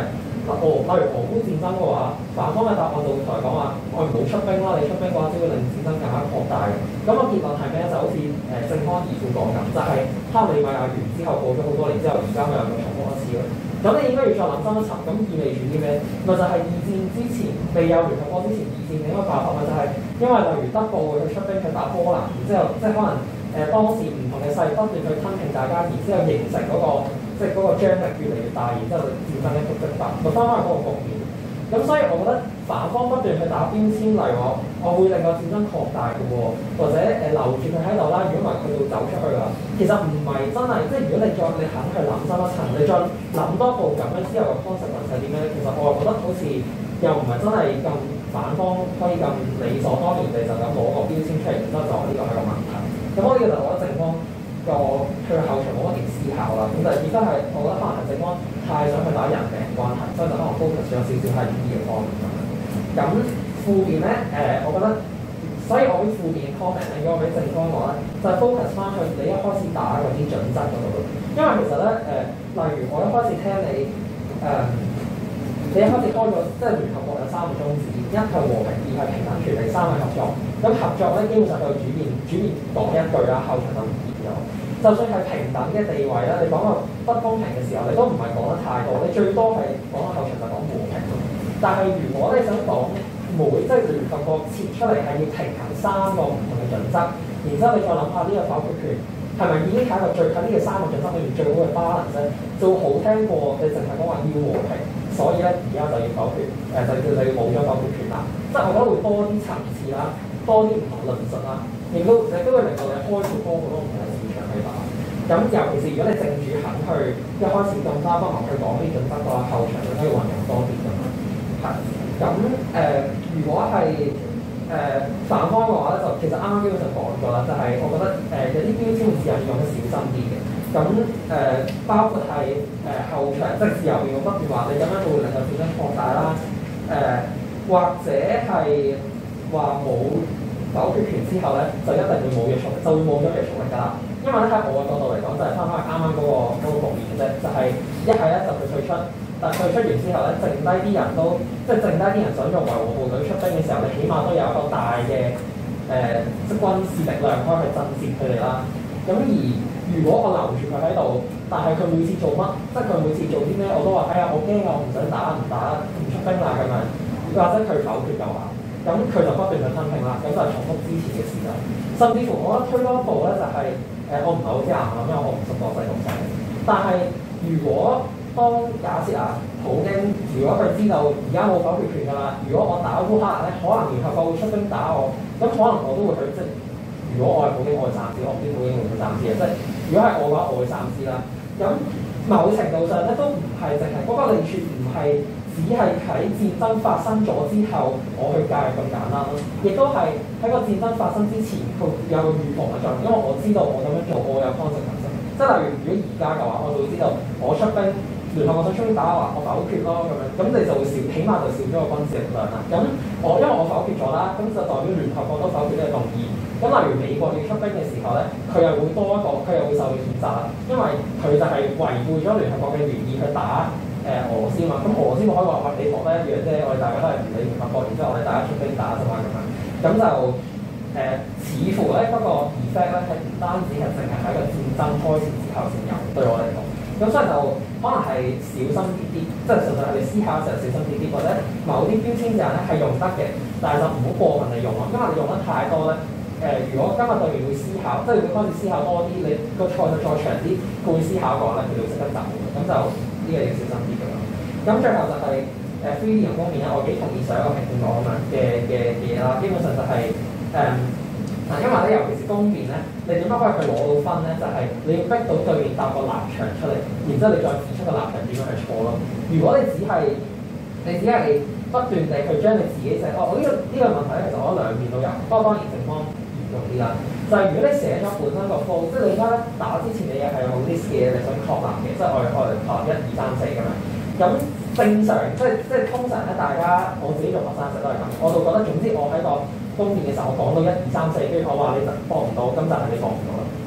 嗱，俄例如俄烏戰爭嘅話，反方嘅答案就會同佢講話，我唔好出兵啦，你出兵嘅話只會令戰爭更加擴大嘅。咁個結論係咩？就好似誒正康義父講咁，就係哈里米亞完之後過咗好多年之後，而家咪又重複一次咯。咁你應該要再諗深一層，咁意味住啲咩？咪就係二戰之前未有聯合國之前，二戰另一個爆發咪就係因為例如德國會去出兵去打波蘭，然之後即係可能誒、呃、當時唔同嘅勢力不斷去吞併大家，然之後形成嗰、那個即係嗰個張力越嚟越大，然之後就戰爭一觸即發，咪翻返去嗰個局面。咁所以我覺得反方不斷去打標籤，例如我我會令個戰爭擴大嘅喎，或者誒、呃、留住佢喺度啦。如果唔係佢會走出去啦。其實唔係真係，即係如果你再你肯去諗深一層，你再諗多步咁樣之後嘅 consequence 係點樣咧？其實我係覺得好似又唔係真係咁反方可以咁理所當然地就咁攞個標籤出嚟，然之後就話呢個係個問題。咁我呢個就覺得正方個佢後場冇一定思考啦。咁就亦都係我覺得可能係正方太想去打人命關係，所以就可能 focus 咗少少喺呢個方面咁樣。咁負面咧誒、呃，我覺得。所以我啲負面 comment 咧，如果我俾正方講咧，就係、是、focus 翻去你一開始打嗰啲準則嗰度。因為其實咧誒、呃，例如我一開始聽你誒、呃，你一開始開咗即係聯合國有三個宗旨，一係和平，二係平等權利，三係合作。咁合作咧基本上佢主面主面講一句啦，後場就唔見咗。就算係平等嘅地位咧，你講到不公平嘅時候，你都唔係講得太多，你最多係講到後場就講和平。但係如果你想講，每即係聯合國設出嚟係要平衡三個唔同嘅準則，然之後你再諗下呢個否決權係咪已經係一個最喺呢個三個準則裏面最好嘅 balance 咧，就會好聽過你淨係講話要和平，所以咧而家就要否決，誒、呃、就叫你冇咗否決權啦。即係我覺得會多啲層次啦，多啲唔同論述啦，亦都亦都會令到你開闊多好多唔同嘅市場去打。咁尤其是如果你政主肯去一開始咁花不行去講呢準則嘅話，後場就可以運用多啲咁樣。係。咁誒、呃，如果係誒、呃、反方嘅話咧，就其實啱啱基本上講咗啦，就係、是、我覺得誒、呃、有啲標籤嘅字眼要用得小心啲嘅。咁誒、呃、包括係誒、呃、後場，即係自由辯論不斷話你咁樣會令到戰爭擴大啦。誒、呃、或者係話冇否決權之後咧，就一定會冇約束力，就會冇咗約束力㗎啦。因為咧喺我嘅角度嚟講，就係翻返去啱啱嗰個嗰、那個局面嘅啫，就係一係咧就佢退出。但退出完之後咧，剩低啲人都即係剩低啲人想用維和部隊出兵嘅時候，你起碼都有一個大嘅誒、呃、即係軍事力量可以去震懾佢哋啦。咁而如果我留住佢喺度，但係佢每次做乜，即係佢每次做啲咩，我都話哎呀我驚啊，我唔想打唔打唔出兵啦咁樣，或者佢否決嘅話，咁佢就不斷去吞併啦，咁就係重複之前嘅事啦。甚至乎我覺得推多一步咧，就係、是、誒、呃、我唔係好知啱唔啱，因為我唔熟國際局勢。但係如果當假設啊，普京如果佢知道而家冇否決權㗎啦，如果我打烏克蘭咧，可能聯合國會出兵打我，咁可能我都會去即係，如果我係普京，我會暫時，我唔知普京會唔會暫時嘅，即係如果係我嘅話，我會暫時啦。咁某程度上咧，都唔係淨係嗰個利處，唔係只係喺戰爭發生咗之後我去介入咁簡單咯，亦都係喺個戰爭發生之前，佢有個預防嘅作用，因為我知道我咁樣做，我有 consequence。即係例如，如果而家嘅話，我就會知道我出兵。聯合國想出兵打我，我否決咯咁樣，咁你就會少，起碼就少咗個軍事力量啦。咁我因為我否決咗啦，咁就代表聯合國都否決呢個動議。咁例如美國要出兵嘅時候咧，佢又會多一個，佢又會受到譴責，因為佢就係違背咗聯合國嘅原意去打誒、呃、俄羅斯嘛。咁俄羅斯冇可以話話美國咧一樣啫，我哋大家都係唔理聯合國，然之後我哋大家出兵打啫嘛咁樣。咁就誒、呃、似乎咧嗰、那個 effect 咧係唔單止係淨係喺個戰爭開始之後先有，對我嚟講。咁所以就可能係小心啲啲，即係純粹係你思考嘅時候小心啲啲，或者某啲標籤嘅人咧係用得嘅，但係就唔好過分地用咯。因為你用得太多咧，誒、呃，如果今日對面會思考，即係會開始思考多啲，你個賽就再長啲，佢會思考嘅話咧，佢就會識得走嘅。咁就呢、這個要小心啲嘅咯。咁最後就係誒 three D 人工面咧，我幾同意上一個評判講咁樣嘅嘅嘢啦。基本上就係、是、誒。嗯嗱，因為咧，尤其是攻面咧，你點解可以去攞到分咧？就係、是、你要逼到對面搭個立場出嚟，然之後你再指出個立場點樣去錯咯。如果你只係你只係不斷地去將你自己寫，哦，呢、這個呢、這個問題咧，其實我覺得兩面都有，不過當然情況嚴重啲啦。就係、是、如果你寫咗本身個 flow，即係你而家咧打之前嘅嘢係有好啲嘅嘢你想確立嘅，即係我哋我哋確立一二三四咁樣。咁正常即係即係通常咧，大家我自己做學生時都係咁，我就覺得總之我喺個攻面嘅時候，我講到一二三四，跟住我話你就放唔到，咁就係你放唔到啦。咁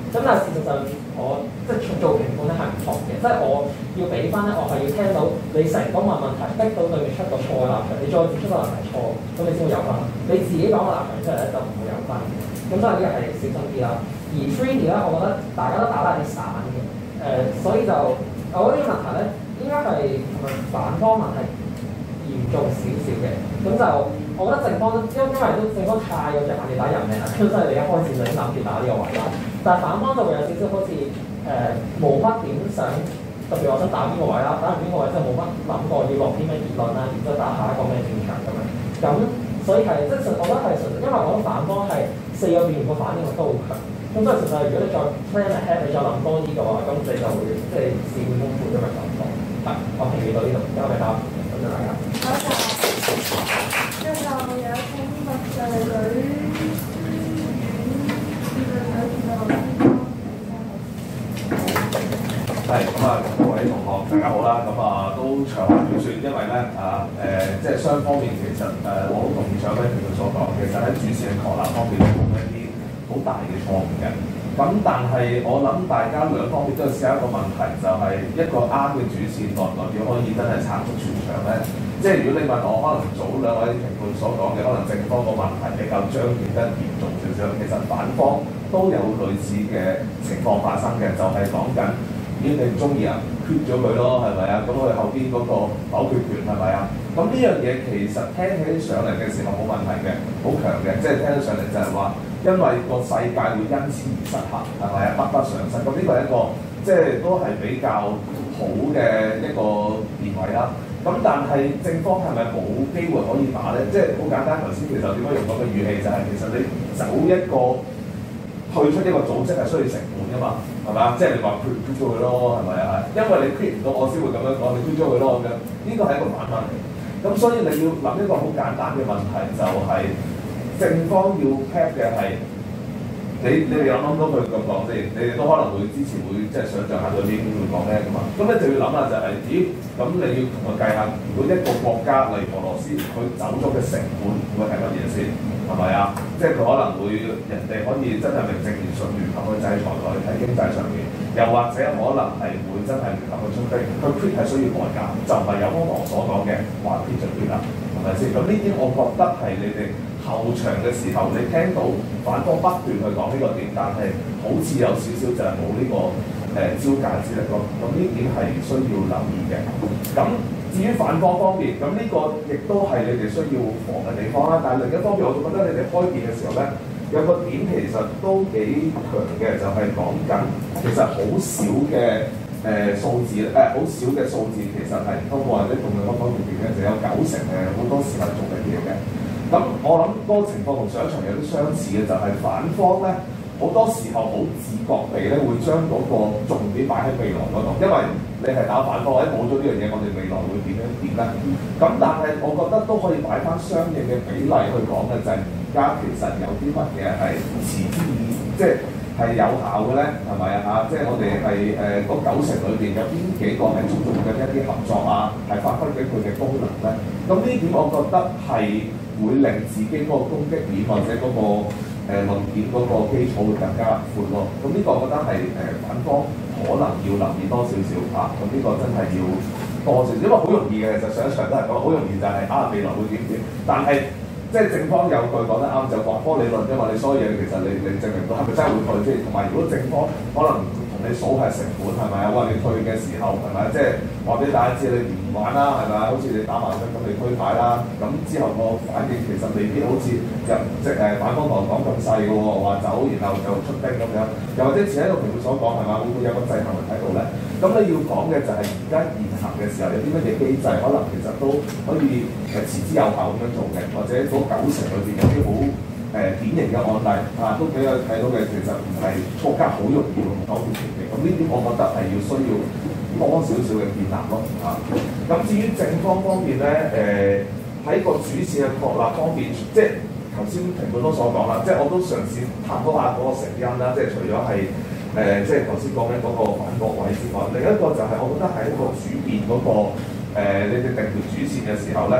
咁但係事實上我即係做評判咧係唔同嘅，即係我要俾分咧，我係要聽到你成功問問題，逼到對面出個錯嘅立場，你再指出個立場錯，咁你先會有分。你自己講個立場出嚟咧就唔會有分。咁所以呢個係小心啲啦。而 three D 咧，我覺得大家都打得有啲散嘅，誒、呃，所以就我覺得呢個問題咧應該係同埋反方問題嚴重少少嘅。咁就我覺得正方因因為都正方太過着眼你打人命啦，咁所以你一開始就已經諗住打呢個位啦。但係反方就會有少少好似誒冇乜點想，特別我想打邊個位啦，打完邊個位之後冇乜諗過要落啲咩結論啦，然之後打下一個咩戰場咁樣。咁所以係即係我覺得係純，因為我覺得反方係四個辯個反應力都好強。咁所以實際如果你再 plan ahead，你再諗多啲嘅話，咁你就會即係事半功倍咁嘅感覺。係，我評語到呢度，交俾大家，多謝大家。 好嘅，最後有請麥穗女係咁啊，各位同學大家好啦，咁啊都長話短説，因為咧啊誒、呃，即係雙方面其實誒、呃，我好同意蔣輝平佢所講，其實喺主線嘅確立方面冇一啲好大嘅錯誤嘅。咁但係我諗大家兩方面都有試一個問題，就係、是、一個啱嘅主線代唔代表可以真係撐足全場咧？即係如果你問我，可能早兩位評判所講嘅，可能正方個問題比較彰顯得嚴重少少，其實反方都有類似嘅情況發生嘅，就係講緊。咦，你唔中意啊？決咗佢咯，係咪啊？咁佢後邊嗰個否決權係咪啊？咁呢樣嘢其實聽起上嚟嘅時候冇問題嘅，好強嘅，即係聽起上嚟就係話，因為個世界會因此而失衡，係咪啊？得不償失。咁呢個係一個即係都係比較好嘅一個辯位啦。咁但係正方係咪冇機會可以打咧？即係好簡單，頭先其實點解用咁嘅語氣就係、是、其實你走一個。退出一個組織係需要成本㗎嘛，係咪啊？即係你話 quit quit 咗佢咯，係咪啊？因為你 quit 唔到，我先會咁樣講，你 quit 咗佢咯咁樣。呢個係一個反問嚟。咁所以你要諗一個好簡單嘅問題，就係、是、正方要 cap 嘅係你你哋有諗到佢咁講先，你哋都可能會之前會即係想像下嗰啲會講咩㗎嘛。咁你就要諗下就係、是，咦？咁你要同佢計下，如果一個國家例如俄羅斯，佢走咗嘅成本會係乜嘢先？係咪啊？即係佢可能會人哋可以真係名正言順聯合去制裁佢喺經濟上面，又或者可能係會真係聯合去出兵。佢 quit 係需要代價，就唔係有方我所講嘅話 quit 就 quit 啦，係咪先？咁呢啲我覺得係你哋後場嘅時候，你聽到反方不斷去講呢個點，但係好似有少少就係冇呢個誒招架之力咯。咁呢點係需要留意嘅。咁至於反方方面，咁呢個亦都係你哋需要防嘅地方啦。但係另一方面，我就覺得你哋開辯嘅時候咧，有個點其實都幾強嘅，就係講緊其實好少嘅誒數字，誒、呃、好少嘅數字其實係通過或者同另一方面嘅，就有九成嘅好多時係做緊嘢嘅。咁我諗嗰個情況同上一場有啲相似嘅，就係、是、反方咧好多時候好自覺地咧會將嗰個重點擺喺未來嗰度，因為你係打反方，或者冇咗呢樣嘢，我哋未來會點樣點咧？咁但係我覺得都可以擺翻相應嘅比例去講嘅，就係而家其實有啲乜嘢係持之以，即係係有效嘅咧，係咪啊？即係我哋係誒嗰九成裏邊有邊幾個係注重緊一啲合作啊，係發揮緊佢嘅功能咧？咁呢點我覺得係會令自己嗰個攻擊面或者嗰、那個誒論點嗰個基礎會更加闊咯。咁呢個我覺得係誒、呃、反方可能要留意多少少嚇。咁、啊、呢個真係要多少少，因為好容易嘅，其實上一場都係講好容易就係、是、啊未來會點點，但係即係正方有句講得啱，就滑坡理論啫嘛。你所有嘢其實你你證明到係咪真係會退先？同埋如果正方可能同你數係成本係咪啊？哇！你退嘅時候係咪即係話俾大家知你唔玩啦係咪啊？好似你打麻將咁你推牌啦，咁之後個反應其實未必好似入即係誒反方來講咁細嘅喎，話走然後就出兵咁樣，又或者似喺個評判所講係嘛？會唔會有個制衡嚟睇到咧？咁你要講嘅就係而家現行嘅時候有啲乜嘢機制，可能其實都可以誒持之有效咁樣做嘅，或者嗰九成裏邊有啲好誒典型嘅案例啊，都俾佢睇到嘅，其實唔係國家好容易用否決權嘅。咁呢啲我覺得係要需要多少少嘅建立咯啊。咁至於正方方面咧，誒、呃、喺個主線嘅確立方面，即係頭先評判都所講啦，即係我都嘗試探討下嗰個成因啦，即係除咗係誒即係頭先講緊嗰個反駁位之外，另一個就係我覺得喺一個主辯嗰、那個、呃、你哋定條主線嘅時候咧。誒、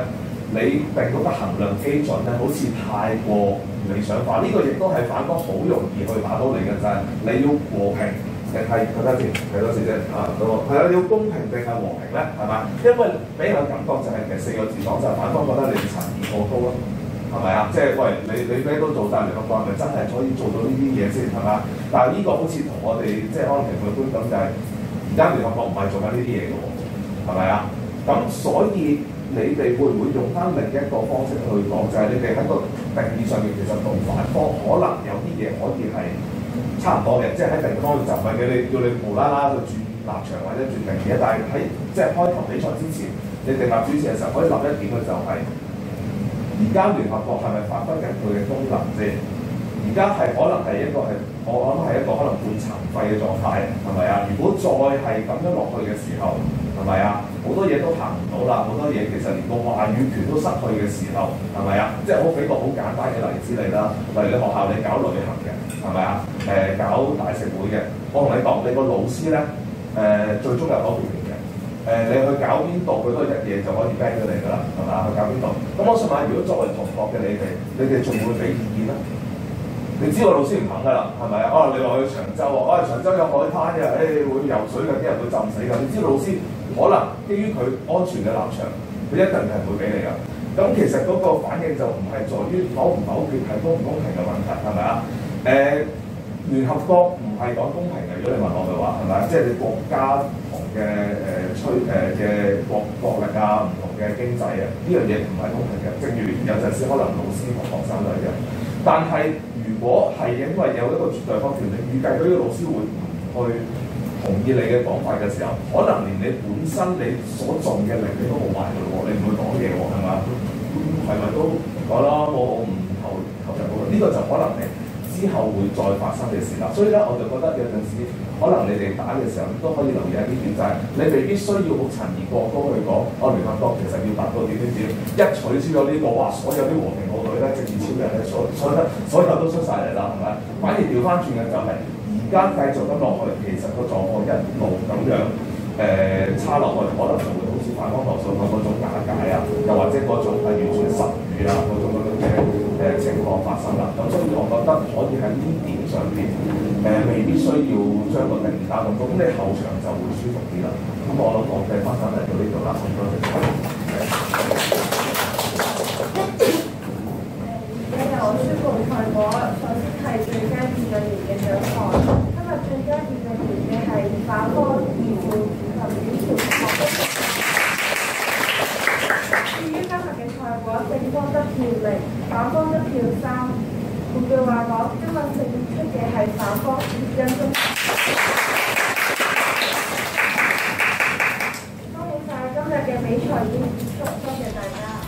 你定嗰個衡量基準咧，好似太過理想化。呢、這個亦都係反方好容易去打到你嘅，就係、是、你要和平定係睇多先，睇多次啫啊！嗰個係啊，你要公平定係和平咧？係咪？因為俾人嘅感覺就係、是、其實四個字講就係反方覺得你陳義過高咯。係咪啊？即係喂，你你咩都做晒嚟咁講，係咪真係可以做到呢啲嘢先係嘛？但係呢個好似同我哋即係可能評判觀感就係而家聯合國唔係做緊呢啲嘢嘅喎，係咪啊？咁所以你哋會唔會用翻另一個方式去講？就係、是、你哋喺個定義上面其實同反方可能有啲嘢可以係差唔多嘅，即係喺定義方面就唔係叫你叫你無啦啦去轉立場或者轉定義，但係喺即係開頭比賽之前，你定立主持嘅時候可以諗一點嘅就係、是。而家聯合國係咪發揮緊佢嘅功能先？而家係可能係一個係，我諗係一個可能半殘廢嘅狀態，係咪啊？如果再係咁樣落去嘅時候，係咪啊？好多嘢都行唔到啦，好多嘢其實連個話語權都失去嘅時候，係咪啊？即係我俾個好簡單嘅例子你啦，例如你學校你搞旅行嘅，係咪啊？誒、呃、搞大食會嘅，我同你講，你個老師咧誒、呃、最終有嗰條嘅。誒、呃，你去搞邊度，佢都一嘢就可以 ban 咗你㗎啦，係咪啊？去搞邊度？咁我想問，如果作為同學嘅你哋，你哋仲會俾意見咧？你知道老師唔肯㗎啦，係咪啊？哦，你話去長洲喎，哦，長洲有海灘嘅，誒、哎、會游水嘅，啲人會浸死㗎。你知道老師可能基於佢安全嘅立場，佢一定係唔會俾你㗎。咁其實嗰個反應就唔係在於否唔否決係公唔公平嘅問題，係咪啊？誒、呃，聯合國唔係講公平嘅，如果你問我嘅話，係咪啊？即係你國家嘅誒趨誒嘅國國力啊，唔同嘅經濟啊，呢樣嘢唔係公平嘅。正如有陣時可能老師同學生都係一樣，但係如果係因為有一個絕對方條，你預計到呢個老師會唔去同意你嘅講法嘅時候，可能連你本身你所盡嘅力你都冇埋㗎喎，你唔會講嘢喎，係嘛？係咪都講啦？我我唔投投入到，呢、這個就可能係之後會再發生嘅事啦。所以咧，我就覺得有陣時。可能你哋打嘅時候都可以留意一啲點，就係你未必需要好陳義過高去講，我聯合國其實要達到點點點，一取消咗呢、這個，哇！所有啲和平部隊咧，正義超人咧，所所有所有都出晒嚟啦，係咪？反而調翻轉嘅就係而家繼續咁落去，其實個狀況一路咁樣誒、呃、差落去，可能就會好似反方頭先講嗰種瓦解啊，又或者嗰種係完全失語啊嗰種嗰種嘅誒情況發生啦。咁所以我覺得可以喺呢點上邊。誒、呃、未必需要將個定義打咁高，咁你後場就會舒服啲啦。咁我諗我嘅分享嚟到呢度啦，咁多謝。 而家由宣佈賽果，首先係最佳電競員嘅獎項。今日最佳電競員嘅係反方二號以及短條同學。至於今日嘅賽果，正方得票零，反方得票三。換句話講，今日勝出嘅係反方，因中。恭喜晒今日嘅比賽已經結束，多謝大家。